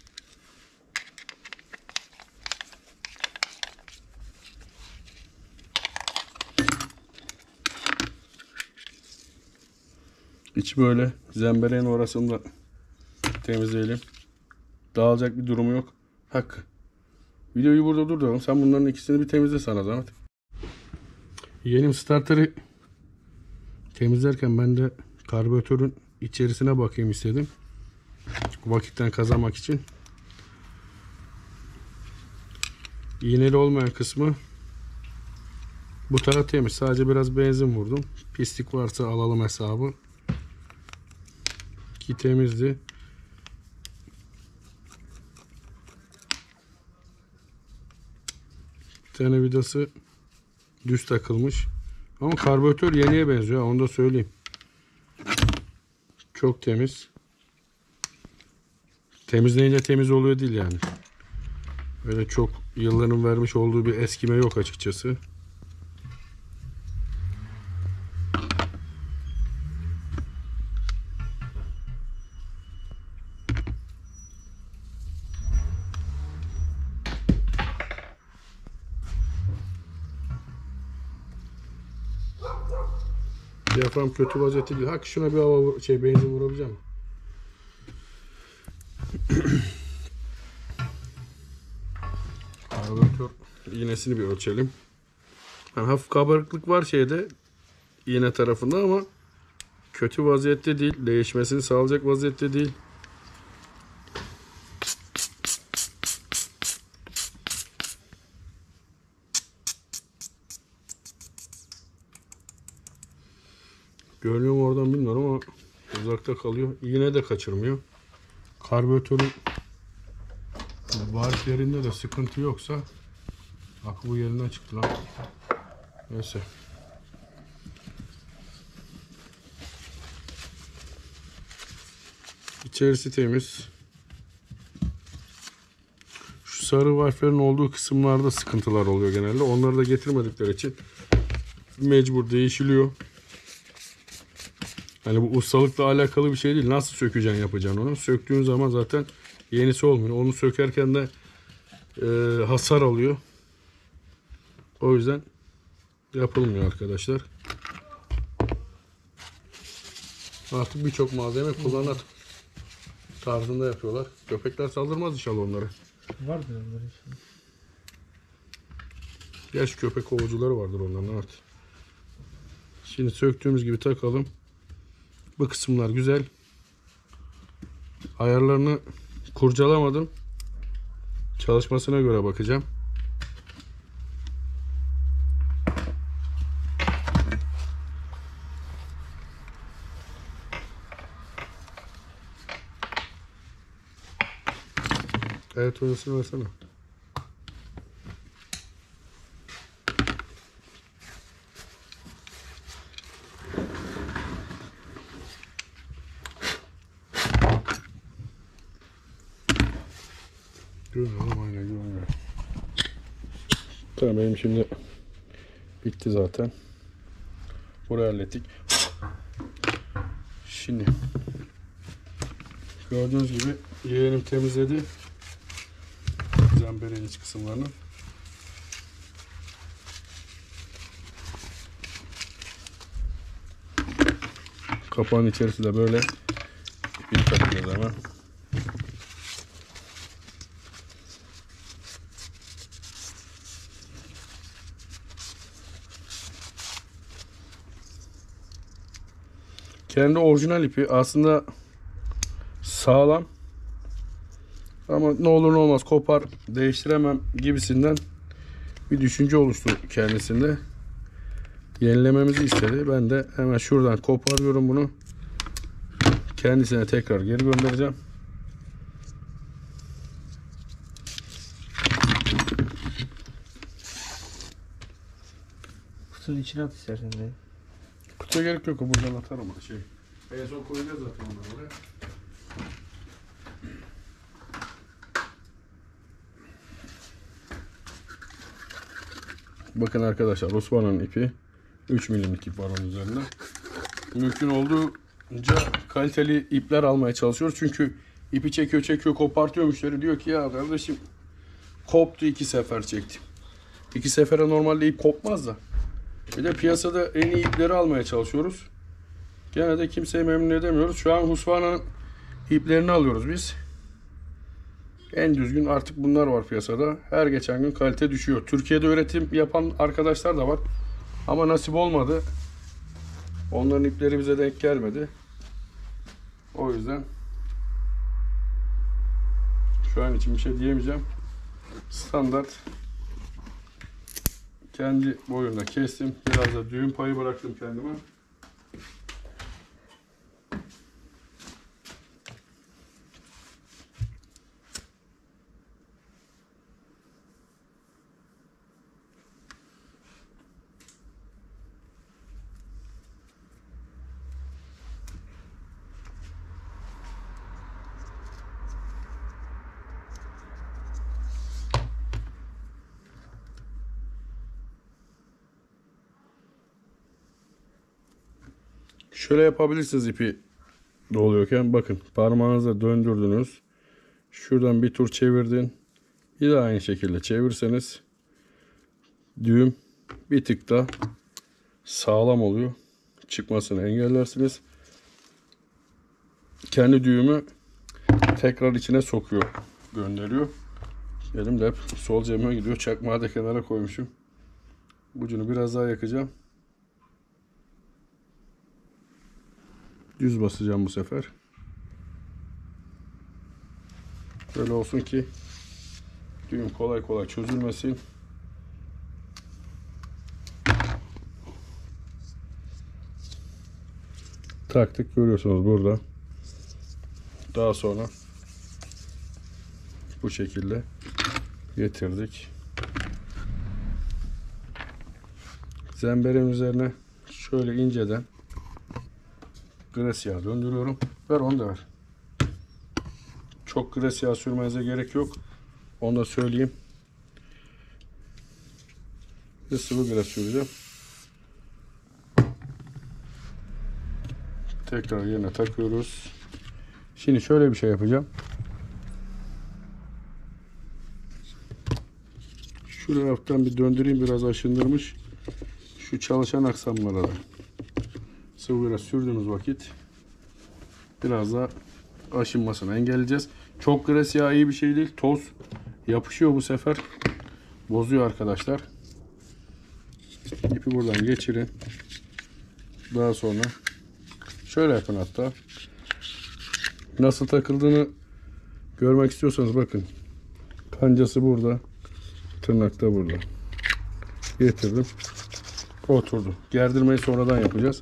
İç böyle zembereğin orasını da temizleyelim. Dağılacak bir durumu yok. Hakkı. Videoyu burada durduralım. Sen bunların ikisini bir temizle sana zahmet. Yeni starter'ı temizlerken ben de karbüratörün içerisine bakayım istedim. Vakitten kazanmak için. İğneli olmayan kısmı bu taraf temiz. Sadece biraz benzin vurdum. Pislik varsa alalım hesabı. Ki temizdi. Bir tane vidası düz takılmış. Ama karbüratör yeniye benziyor. Onu da söyleyeyim. Çok temiz. Temizleyince temiz oluyor değil yani. Öyle çok yılların vermiş olduğu bir eskime yok açıkçası. Diyafram kötü vaziyette değil. Hak, şuna bir hava benzin vurabileceğim. Karbüratör iğnesini bir ölçelim. Yani hafif kabarıklık var şeyde, iğne tarafında, ama kötü vaziyette değil. Değişmesini sağlayacak vaziyette değil. Görünüyor mu oradan bilmiyorum ama uzakta kalıyor. İğne de kaçırmıyor. Karbüratörün valflerinde de sıkıntı yoksa, bak bu yerinden çıktı lan. Neyse. İçerisi temiz. Şu sarı valflerin olduğu kısımlarda sıkıntılar oluyor genelde. Onları da getirmedikleri için mecbur değişiliyor. Hani bu ustalıkla alakalı bir şey değil. Nasıl sökeceksin, yapacaksın onu. Söktüğün zaman zaten yenisi olmuyor. Onu sökerken de hasar alıyor. O yüzden yapılmıyor arkadaşlar. Artık birçok malzeme kullanat tarzında yapıyorlar. Köpekler saldırmaz inşallah onlara. Vardır onların şimdi. Gerçi köpek kovucuları vardır onların, evet. Şimdi söktüğümüz gibi takalım. Bu kısımlar güzel. Ayarlarını kurcalamadım. Çalışmasına göre bakacağım. Evet, orasını versene. Görüyorum, aynen görüyorum. Tamam, benim şimdi bitti zaten. Burayı hallettik. Şimdi gördüğünüz gibi yeğenim temizledi zembereğin iç kısımlarını. Kapağın içerisi de böyle. Bir takıyoruz hemen. Kendi orijinal ipi aslında sağlam ama ne olur ne olmaz kopar, değiştiremem gibisinden bir düşünce oluştu kendisinde. Yenilememizi istedi. Ben de hemen şuradan koparıyorum bunu. Kendisine tekrar geri göndereceğim. Kutunun içine at istersen de. Kutuya gerek yok. Buradan atarım o şey. En son koyacağız zaten onları oraya. Bakın arkadaşlar, Osman'ın ipi 3 milimlik ip var onun üzerinde. Mümkün olduğunca kaliteli ipler almaya çalışıyoruz. Çünkü ipi çekiyor kopartıyor, müşteri diyor ki ya kardeşim koptu, 2 sefer çektim. 2 sefere normalde ip kopmaz da. Bir de piyasada en iyi ipleri almaya çalışıyoruz. Gene de kimseyi memnun edemiyoruz. Şu an Husqvarna'nın iplerini alıyoruz biz. En düzgün artık bunlar var piyasada. Her geçen gün kalite düşüyor. Türkiye'de üretim yapan arkadaşlar da var. Ama nasip olmadı. Onların ipleri bize denk gelmedi. O yüzden şu an için bir şey diyemeyeceğim. Standart kendi boyunda kestim. Biraz da düğüm payı bıraktım kendime. Şöyle yapabilirsiniz ipi doluyorken. Bakın, parmağınızla döndürdünüz. Şuradan bir tur çevirdin. Bir de aynı şekilde çevirseniz düğüm bir tık da sağlam oluyor. Çıkmasını engellersiniz. Kendi düğümü tekrar içine sokuyor, gönderiyor. Elim de hep sol cebime gidiyor. Çakmağı da kenara koymuşum. Ucunu biraz daha yakacağım. Düz basacağım bu sefer. Böyle olsun ki düğüm kolay kolay çözülmesin. taktık, görüyorsunuz burada. Daha sonra bu şekilde getirdik. Zemberin üzerine şöyle inceden gres yağı döndürüyorum. Ver onu da ver. Çok gres yağı sürmenize gerek yok. Onu da söyleyeyim. Ve sıvı gres süreceğim. Tekrar yerine takıyoruz. Şimdi şöyle bir şey yapacağım. Şuraya hafiften bir döndüreyim, biraz aşındırmış. Şu çalışan aksamlara da sıvı gres sürdüğümüz vakit biraz da aşınmasını engelleyeceğiz. Çok gres yağı iyi bir şey değil. Toz yapışıyor bu sefer. Bozuyor arkadaşlar. İpi buradan geçirin. Daha sonra şöyle yapın hatta. Nasıl takıldığını görmek istiyorsanız bakın. Kancası burada. Tırnak da burada. Getirdim. Oturdu. Gerdirmeyi sonradan yapacağız.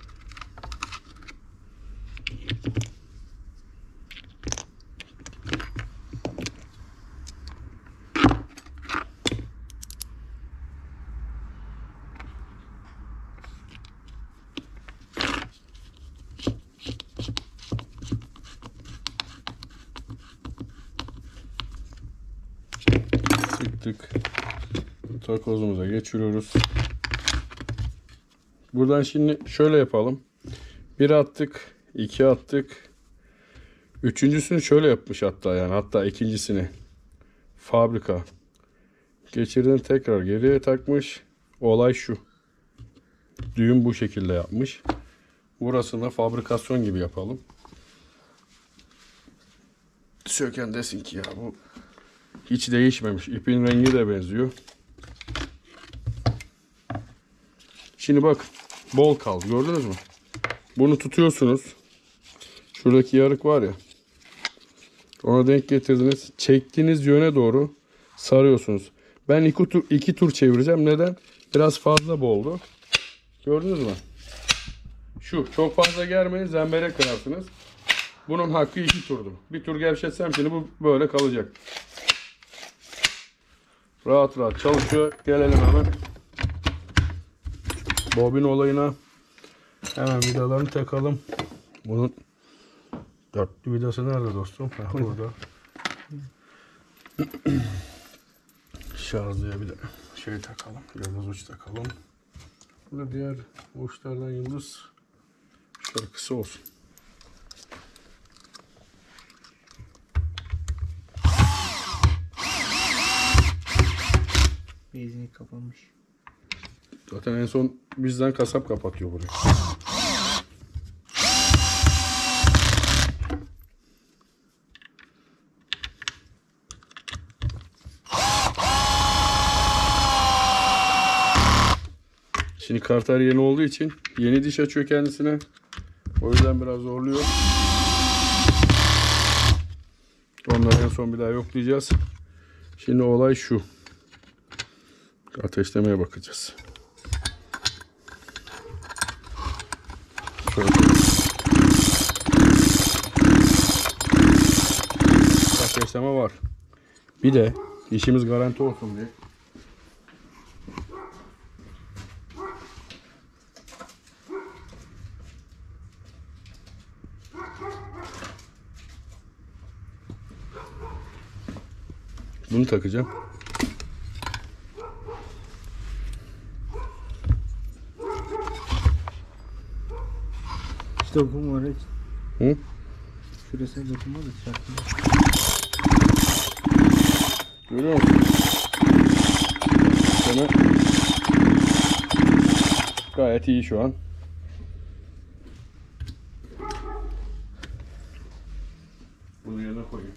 Sıktık. Takozumuza geçiriyoruz. Buradan şimdi şöyle yapalım. Bir attık, iki attık. Üçüncüsünü şöyle yapmış hatta, yani hatta ikincisini fabrika. Geçirdim, tekrar geriye takmış. Olay şu. Düğüm bu şekilde yapmış. Burasını fabrikasyon gibi yapalım. Söken desin ki ya bu hiç değişmemiş. İpin rengi de benziyor. Şimdi bak, bol kaldı, gördünüz mü? Bunu tutuyorsunuz. Şuradaki yarık var ya. Ona denk getirdiniz. Çektiğiniz yöne doğru sarıyorsunuz. Ben iki tur çevireceğim. Neden? Biraz fazla boldu. Gördünüz mü? Şu çok fazla germeyin, zembere kırarsınız. Bunun hakkı 2 turdu. Bir tur gevşetsem şimdi bu böyle kalacak. Rahat rahat çalışıyor. Gelelim hemen bobin olayına. Hemen vidalarını takalım. Bunun dörtlü vidası nerede dostum? Ha, burada. Şarjlıya bir de şey takalım. Yıldız uç takalım. Burada diğer uçlardan yıldız şöyle kısa olsun. Benzinlik kapanmış. Zaten en son bizden kasap kapatıyor burayı. Şimdi karter yeni olduğu için yeni diş açıyor kendisine. O yüzden biraz zorluyor. Onları en son bir daha yoklayacağız. Şimdi olay şu. Ateşlemeye bakacağız. Şöyle. Ateşleme var. Bir de işimiz garanti olsun diye. Bunu takacağım. İşte bu var hiç. Hı? Şurası dokunma da çarpma. Görüyor musun? Sana gayet iyi şu an. Bunu yerine koyayım.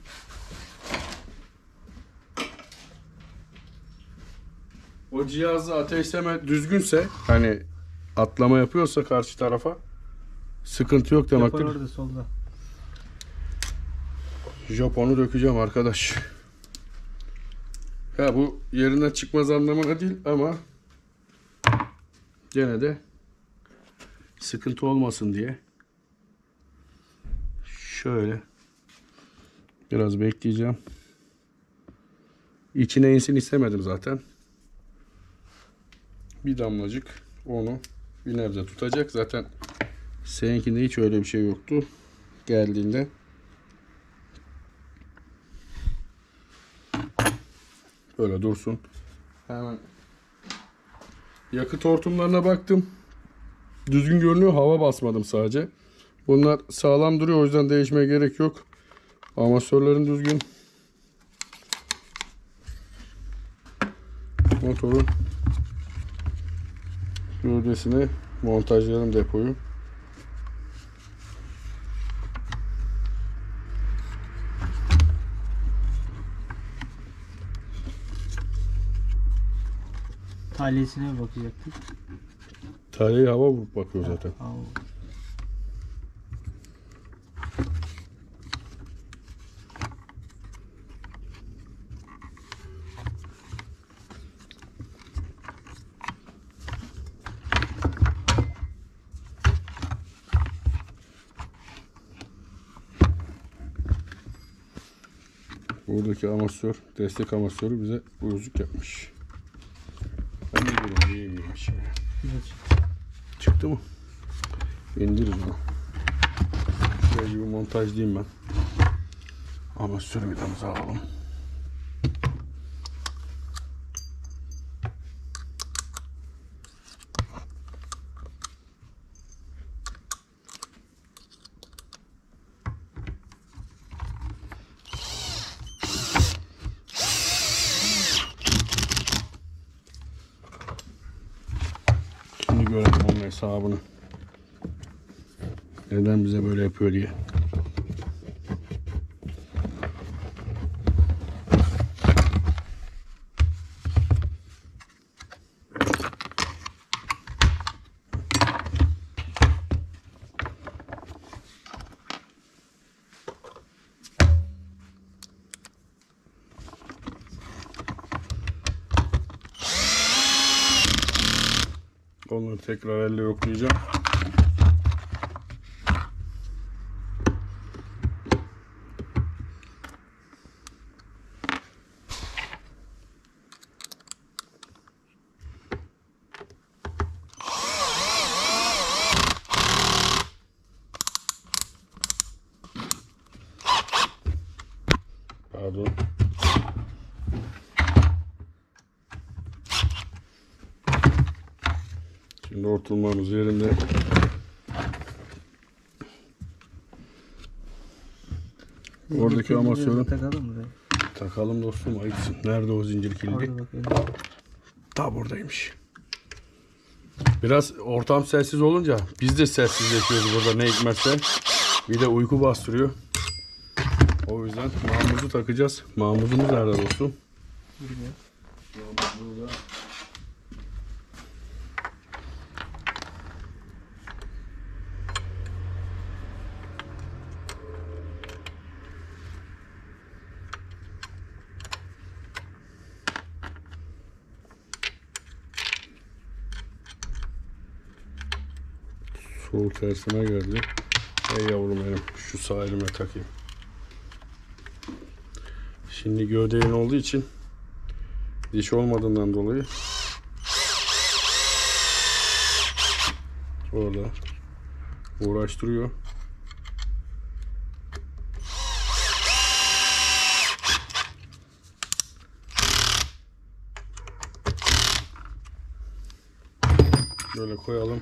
O cihazı ateşleme düzgünse, hani atlama yapıyorsa karşı tarafa sıkıntı yok Yapar demektir. orada solda. Japon'u dökeceğim arkadaş. Ya bu yerinden çıkmaz anlamına değil ama gene de sıkıntı olmasın diye Şöyle. Biraz bekleyeceğim. İçine insin istemedim zaten. Bir damlacık onu bir nebze tutacak. Zaten seninkinde hiç öyle bir şey yoktu. Geldiğinde. Böyle dursun. Hemen yakıt hortumlarına baktım. Düzgün görünüyor. Hava basmadım sadece. Bunlar sağlam duruyor. O yüzden değişmeye gerek yok. Amatörlerin düzgün. Motorun gövdesine montajladım depoyu. Tahliyesine mi bakacaktık? Tarihi hava vurup bakıyor zaten. Buradaki amatör, destek amatörü bize uyuzluk yapmış. Ben de diyorum niye inmemiş ya. Çıktı mı? İndiririz onu. Şöyle bir montajlayayım ben. Amatörü vidamızı alalım. Şimdi görelim onun hesabını. Neden bize böyle yapıyor diye. Onları tekrar elle yoklayacağım. Pardon. Şimdi hortumlarımız yerinde. Oradaki amatörü takalım mı? takalım dostum, ayıpsın. Nerede o zincir kilidi? Orada bak. Ta buradaymış. Biraz ortam sessiz olunca biz de sessizleşiyoruz burada ne hikmetse. Bir de uyku bastırıyor. O yüzden mamumuzu takacağız. Mamuzumuz nerede dostum? Burada. Sol tersime geldi. Ey yavrum benim. Şu sağ elime takayım. Şimdi gövdeğin olduğu için diş olmadığından dolayı orada uğraştırıyor. Böyle koyalım.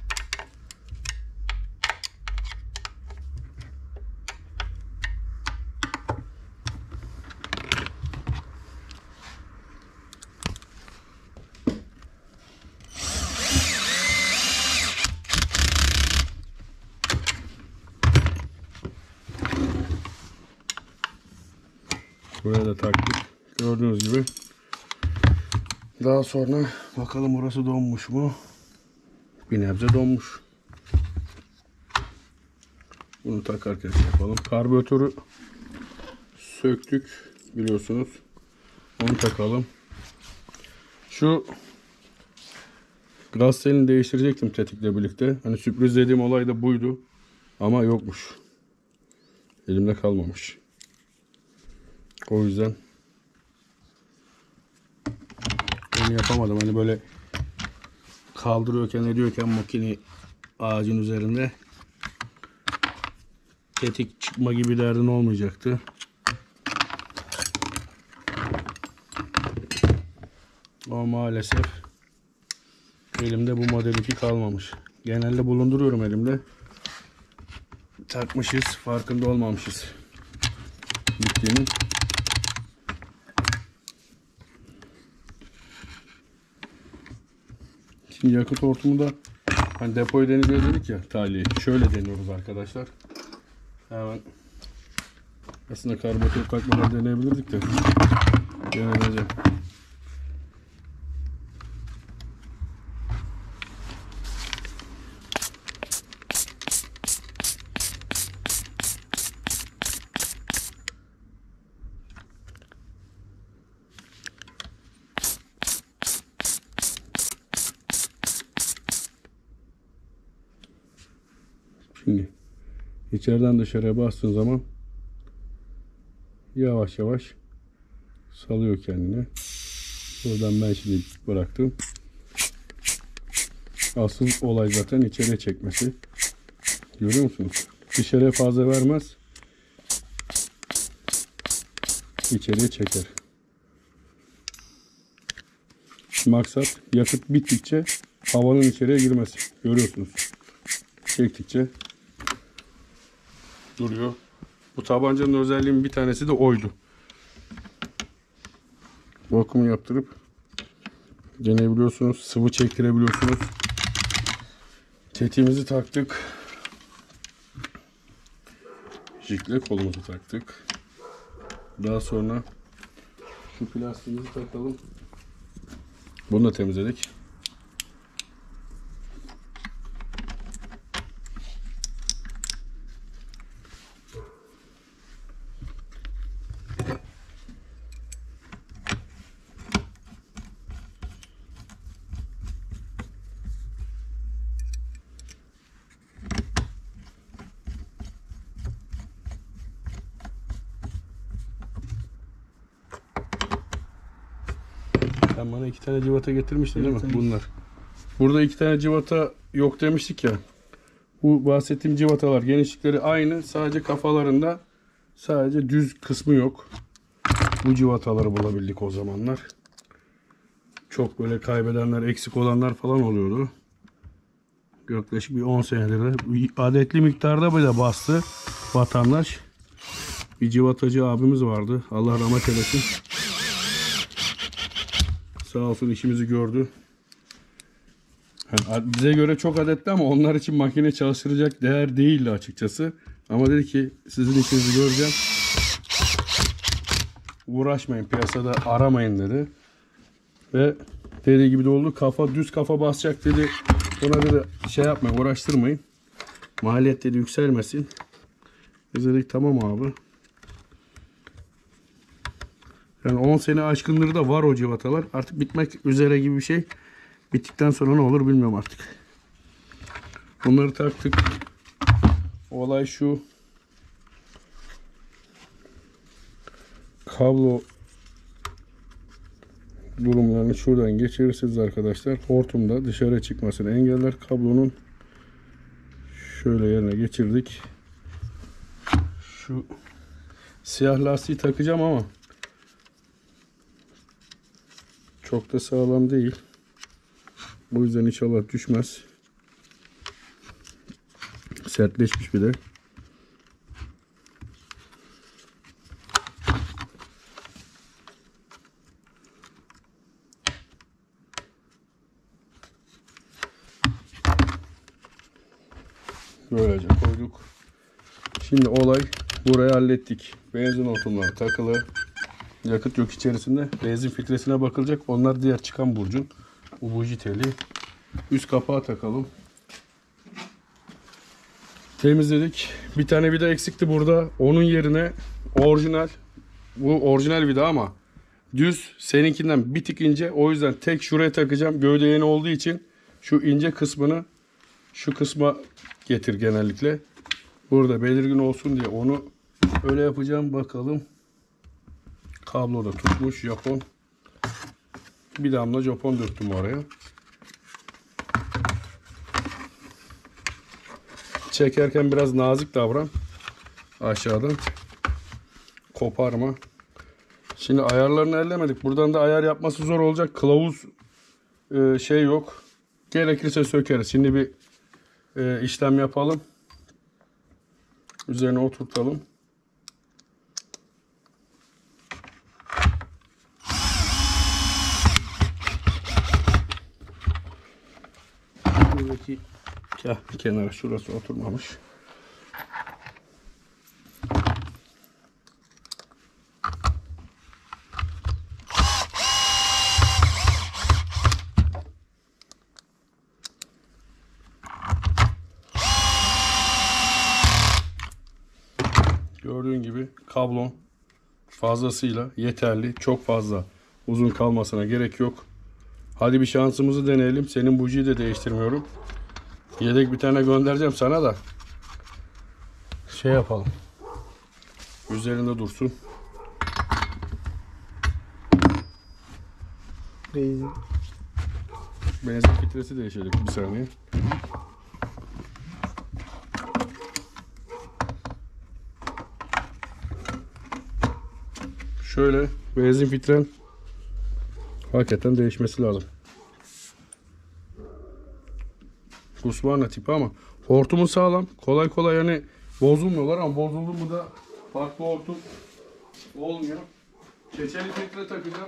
Buraya da taktık. Gördüğünüz gibi. Daha sonra bakalım burası donmuş mu? Bir nebze donmuş. Bunu takarken yapalım. Karbüratörü söktük biliyorsunuz. Onu takalım. Şu gaz telini değiştirecektim tetikle birlikte. Hani sürpriz dediğim olay da buydu. Ama yokmuş. Elimde kalmamış. O yüzden onu yapamadım. Hani böyle kaldırıyorken ediyorken makine ağacın üzerinde tetik çıkma gibi derdin olmayacaktı. Ama maalesef elimde bu model 2 kalmamış. Genelde bulunduruyorum elimde. Takmışız, farkında olmamışız bittiğinin. Şimdi yakıt hortumu da hani depoyu deneyeceğiz dedik ya, taliyi. Şöyle deniyoruz arkadaşlar. Hemen aslında karbüratör takmadan deneyebilirdik de. Deneyeceğim. Şimdi içeriden dışarıya bastığın zaman yavaş yavaş salıyor kendini. Buradan ben şimdi bıraktım. Asıl olay zaten içeriye çekmesi. Görüyor musunuz? Dışarıya fazla vermez. İçeriye çeker. Maksat yakıt bittikçe havanın içeriye girmesi. Görüyorsunuz. Çektikçe duruyor. Bu tabancanın özelliğinin bir tanesi de oydu. Vakum yaptırıp deneyebiliyorsunuz. Sıvı çektirebiliyorsunuz. Tetiğimizi taktık. Jikle kolumuzu taktık. Daha sonra şu plastiğimizi takalım. Bunu da temizledik. Sen bana 2 tane civata getirmiştin değil mi? Evet. Bunlar. Burada 2 tane civata yok demiştik ya. Bu bahsettiğim civatalar genişlikleri aynı. Sadece kafalarında sadece düz kısmı yok. Bu civataları bulabildik o zamanlar. Çok böyle kaybedenler, eksik olanlar falan oluyordu. Yaklaşık bir 10 senedir de adetli miktarda bile bastı vatandaş. Bir civatacı abimiz vardı. Allah rahmet eylesin. Sağ olsun işimizi gördü. Yani bize göre çok adetli ama onlar için makine çalıştıracak değer değildi açıkçası. Ama dedi ki sizin işinizi göreceğim. Uğraşmayın, piyasada aramayın dedi. Ve dediği gibi de oldu. Düz kafa basacak dedi. Ona dedi şey yapmayın, uğraştırmayın. Maliyet dedi yükselmesin. Biz dedik tamam abi. Yani 10 sene aşkındır da var o civatalar. Artık bitmek üzere gibi bir şey. Bittikten sonra ne olur bilmiyorum artık. Bunları taktık. Olay şu. Kablo durumlarını şuradan geçirirsiniz arkadaşlar. Hortumda dışarı çıkmasını engeller. Kablonun şöyle yerine geçirdik. Şu siyah lastiği takacağım ama çok da sağlam değil. O yüzden inşallah düşmez. Sertleşmiş bir de. Böylece koyduk. Şimdi olay buraya hallettik. Benzin hortumları takılı. Yakıt yok içerisinde. Benzin filtresine bakılacak. Onlar diğer çıkan burcun. Bu buji teli. Üst kapağı takalım. Temizledik. Bir tane vida eksikti burada. Onun yerine orijinal. Bu orijinal vida ama düz, seninkinden bir tık ince. O yüzden tek şuraya takacağım. Gövde yeni olduğu için şu ince kısmını şu kısma getir genellikle. Burada belirgin olsun diye onu Öyle yapacağım bakalım. Kablo da tutmuş Japon. Bir damla Japon döktüm oraya. Çekerken biraz nazik davran. Aşağıdan. Koparma. Şimdi ayarlarını ellemedik. Buradan da ayar yapması zor olacak. Kılavuz şey yok. Gerekirse sökeriz. Şimdi bir işlem yapalım. Üzerine oturtalım. Buradaki kenara şurası oturmamış. Gördüğün gibi kablon fazlasıyla yeterli. Çok fazla uzun kalmasına gerek yok. Hadi bir şansımızı deneyelim. Senin bujiyi de değiştirmiyorum. Yedek bir tane göndereceğim sana da. Şey yapalım. Üzerinde dursun. Benzin filtresi değişecek bir saniye. Şöyle benzin filtren hakikaten değişmesi lazım. Husqvarna tipi ama hortumu sağlam. Kolay kolay yani bozulmuyorlar ama bozuldu mu da farklı hortum olmuyor. Keçeli filtre takacağım.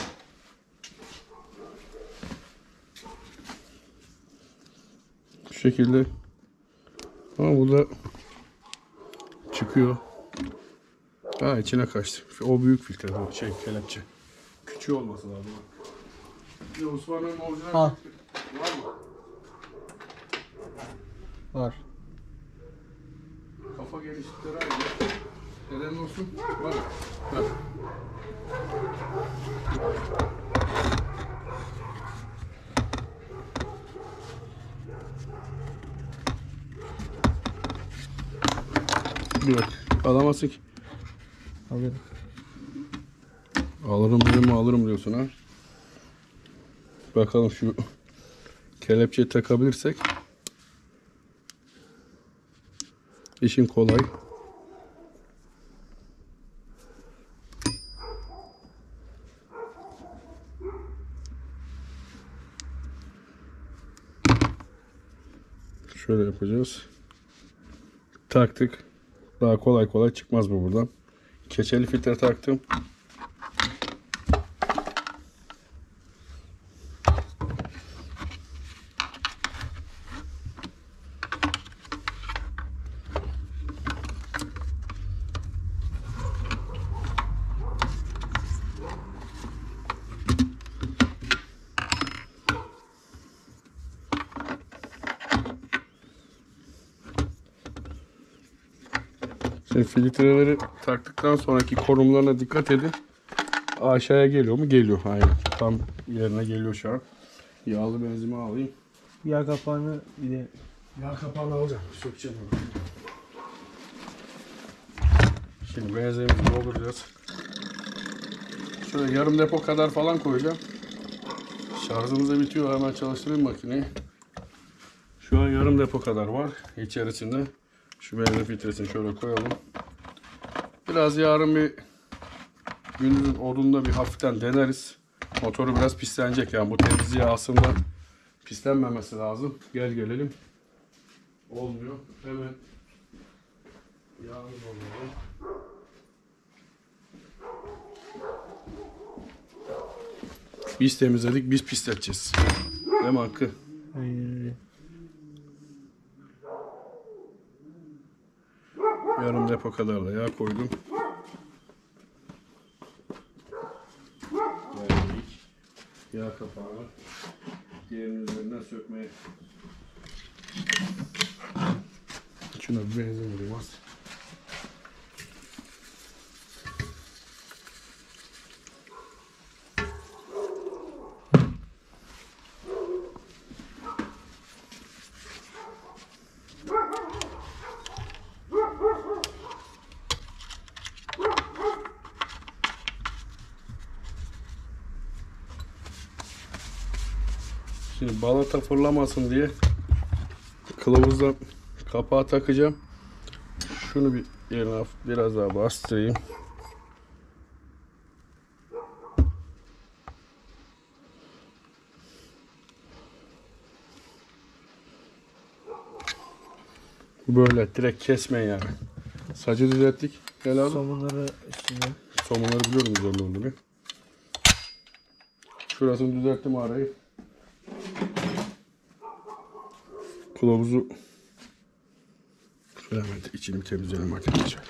Bu şekilde. Ama bu da çıkıyor. Ha içine kaçtı. O büyük filtre bu şey kelepçe. Küçüğü olması lazım. Bir Husqvarna'nın orijinal Al. filtre var mı? Var. Kafa genişlikleri aynı. Neden olsun? Var. Bak. Bir bak. Alamazsın ki. Alırım. Alırım dedim mi alırım diyorsun ha. Bakalım şu kelepçeyi takabilirsek işin kolay. Şöyle yapacağız. Taktık. Daha kolay kolay çıkmaz bu buradan. Keçeli filtre taktım. Şimdi filtreleri taktıktan sonraki konumlarına dikkat edin. Aşağıya geliyor mu? Geliyor. Aynen. Tam yerine geliyor şu an. Yağlı benzimi alayım. Yağ kapağını bir de Yağ kapağını alacağım. Sökeceğim onu. Şimdi benzinimizi dolduracağız. Şöyle yarım depo kadar falan koyacağım. Şarjımız da bitiyor. Hemen çalıştırayım makineyi. Şu an yarım depo kadar var içerisinde. Şu benzin filtresini şöyle koyalım. Biraz yarın bir gündüzün odunda bir hafiften deneriz. Motoru biraz pislenecek yani bu temizliği aslında pislenmemesi lazım. Gel gelelim. Olmuyor. Hemen yağını dolduralım. Biz temizledik, biz pisleteceğiz. Değil mi Hakkı? aynen öyle. Yarım depo kadar da yağ koydum. Geldik. Yağ kapağını diğerinin üzerinden sökmeye. Şuna bir benzin vurayım az. Şimdi balata fırlamasın diye kılavuzdan kapağı takacağım. Şunu bir yerine biraz daha bastırayım. Böyle direkt kesmeyin yani. Sacı düzelttik. Gel abi. Somunları şimdi. Somunları biliyorum üzerinde olduğunu. Şurasını düzelttim arayı. Kılavuzu şöyle hemen içini temizleyelim arkadaşlar.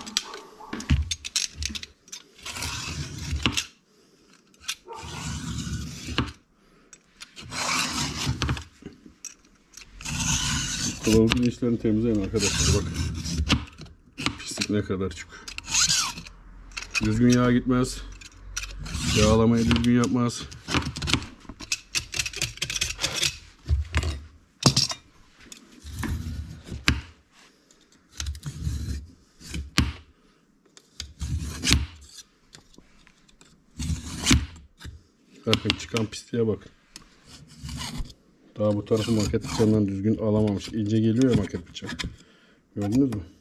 Kılavuzun içlerini temizleyin arkadaşlar, bakın. Pislik ne kadar çıkıyor. Düzgün yağ gitmez. Yağlamayı düzgün yapmaz. Bakın çıkan pisliğe bakın. Daha bu tarafı maket bıçağından düzgün alamamış. İnce geliyor ya maket bıçağı. Gördünüz mü?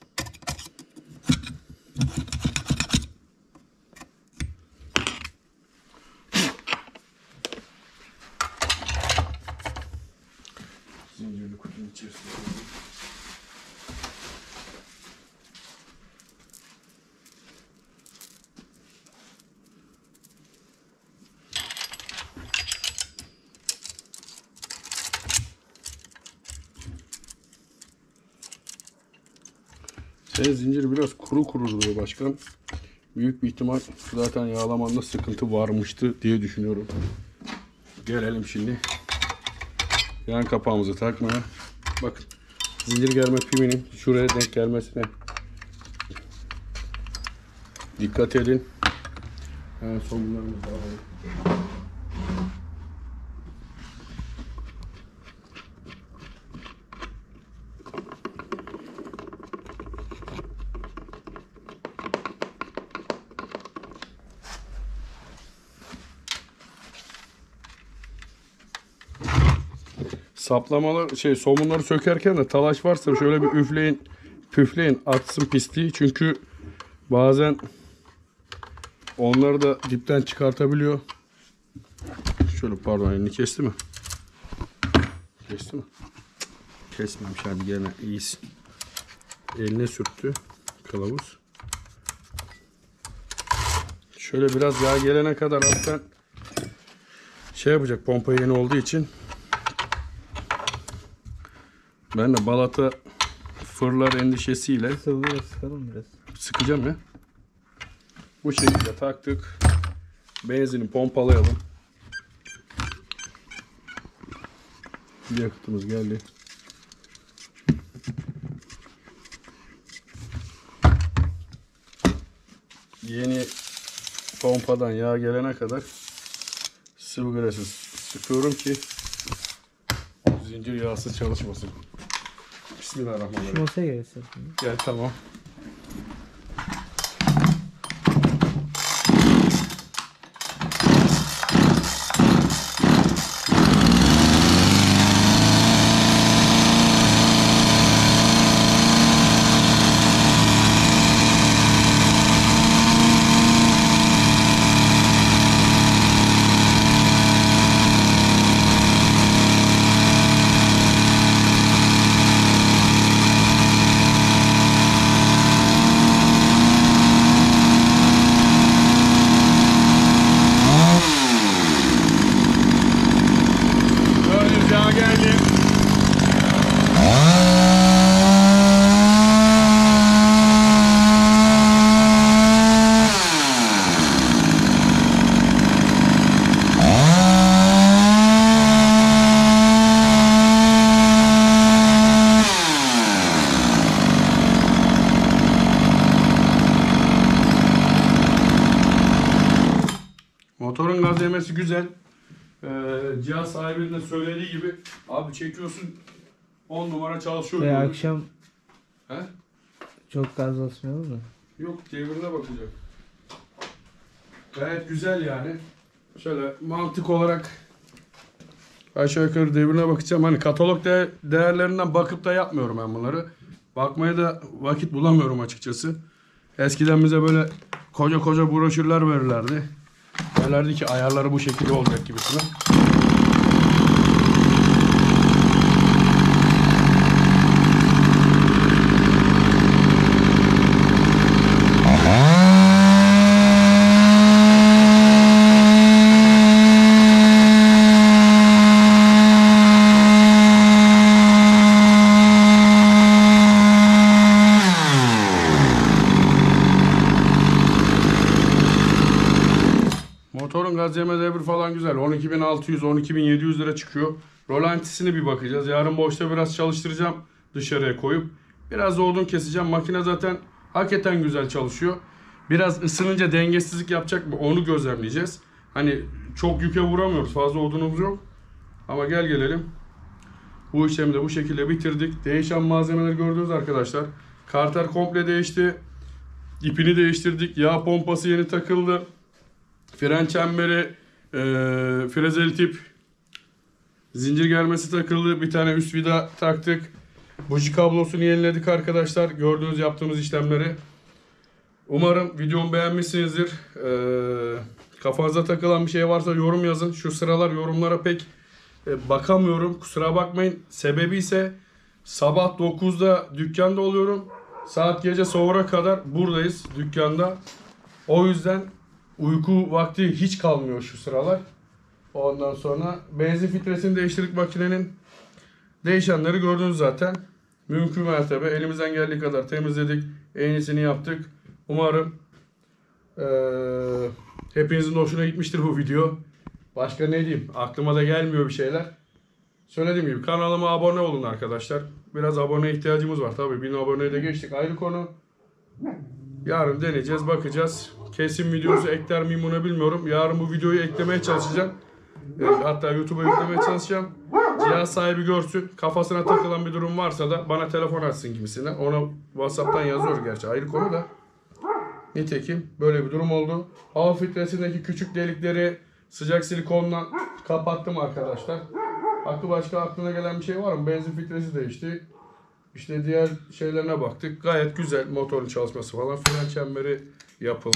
Zincirli kutunun içerisinde. Zincir biraz kuru duruyor başkan. Büyük bir ihtimal zaten yağlamanda sıkıntı varmıştı diye düşünüyorum. Gelelim şimdi yan kapağımızı takmaya. Bakın, zincir germe piminin şuraya denk gelmesine dikkat edin. Yani somunlarımızı alalım. Saplamalar somunları sökerken de talaş varsa şöyle bir üfleyin, püfleyin, atsın pisliği. Çünkü bazen onları da dipten çıkartabiliyor. Şöyle pardon, elini kesti mi? Kesti mi? Kesmemiş, hadi gene iyisin. Eline sürttü kılavuz. Şöyle biraz yağ gelene kadar alttan yapacak, pompa yeni olduğu için. Ben de balata fırlar endişesiyle Sıvıya sıkalım biraz. sıkacağım ya. Bu şekilde taktık. Benzini pompalayalım. Yakıtımız geldi. Yeni pompadan yağ gelene kadar sıvı gresi sıkıyorum ki zincir yağsız çalışmasın. Bismillahirrahmanirrahim. Şu masaya gelsin. Gel, tamam. Motorun gaz yemesi güzel. Cihaz sahibinin de söylediği gibi abi çekiyorsun 10 numara çalışıyor. Ve akşam He? çok gaz basmıyor mu? Yok, devrine bakacak. Gayet güzel yani. Şöyle mantık olarak Aşağı yukarı devrine bakacağım. Hani katalog değerlerinden bakıp da yapmıyorum ben bunları. Bakmaya da vakit bulamıyorum açıkçası. Eskiden bize böyle koca koca broşürler verirlerdi. Derlerdi ki ayarları bu şekilde olacak gibisine. Motorun gaz yeme devri falan güzel. 12.600, 12.700 lira çıkıyor. Rolantisine bir bakacağız. Yarın boşta biraz çalıştıracağım dışarıya koyup. Biraz da odun keseceğim. Makine zaten hakikaten güzel çalışıyor. Biraz ısınınca dengesizlik yapacak mı onu gözlemleyeceğiz. Hani çok yüke vuramıyoruz. Fazla odunumuz yok. Ama gelelim. Bu işlemi de bu şekilde bitirdik. Değişen malzemeleri gördünüz arkadaşlar. Karter komple değişti. İpini değiştirdik. Yağ pompası yeni takıldı. Fren çemberi, frezeli tip, zincir germesi takıldı. Bir tane üst vida taktık. Buji kablosunu yeniledik arkadaşlar. Gördüğünüz yaptığımız işlemleri. Umarım videomu beğenmişsinizdir. Kafanıza takılan bir şey varsa yorum yazın. Şu sıralar yorumlara pek bakamıyorum. Kusura bakmayın. Sebebi ise sabah 9'da dükkanda oluyorum. Saat gece sahura kadar buradayız dükkanda. O yüzden uyku vakti hiç kalmıyor şu sıralar. Ondan sonra benzin filtresini değiştirdik makinenin. Değişenleri gördünüz zaten. Mümkün mertebe elimizden geldiği kadar temizledik. En iyisini yaptık. Umarım hepinizin hoşuna gitmiştir bu video. Başka ne diyeyim? Aklıma da gelmiyor bir şeyler. Söylediğim gibi kanalıma abone olun arkadaşlar. Biraz abone ihtiyacımız var. Tabii 1000 aboneye de geçtik. Ayrı konu. Yarın deneyeceğiz, bakacağız. Kesin videosu ekler miyim onu bilmiyorum. Yarın bu videoyu eklemeye çalışacağım. Hatta YouTube'a yüklemeye çalışacağım. Cihaz sahibi görsün. Kafasına takılan bir durum varsa da bana telefon açsın gibisinden. Ona WhatsApp'tan yazıyor gerçi. Ayrı konu da. Nitekim böyle bir durum oldu. Hava filtresindeki küçük delikleri sıcak silikonla kapattım arkadaşlar. Başka aklına gelen bir şey var mı? Benzin filtresi değişti. İşte diğer şeylerine baktık. Gayet güzel motorun çalışması falan. Fren çemberi yapıldı.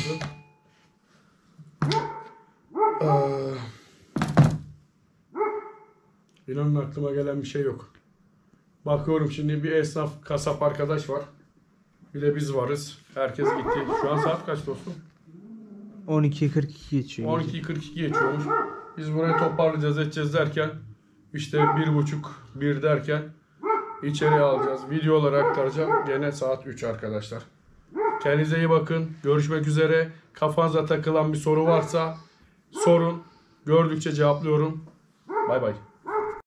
İnanın aklıma gelen bir şey yok. Bakıyorum şimdi bir esnaf kasap arkadaş var. Bir de biz varız. Herkes gitti. Şu an saat kaç dostum? 12.42 geçiyor. 12.42 geçiyormuş. Biz burayı toparlayacağız edeceğiz derken işte 1.30 1 derken içeriye alacağız. Videoları aktaracağım. Gene saat 3 arkadaşlar. Kendinize iyi bakın. Görüşmek üzere. Kafanıza takılan bir soru varsa sorun. Gördükçe cevaplıyorum. Bay bay.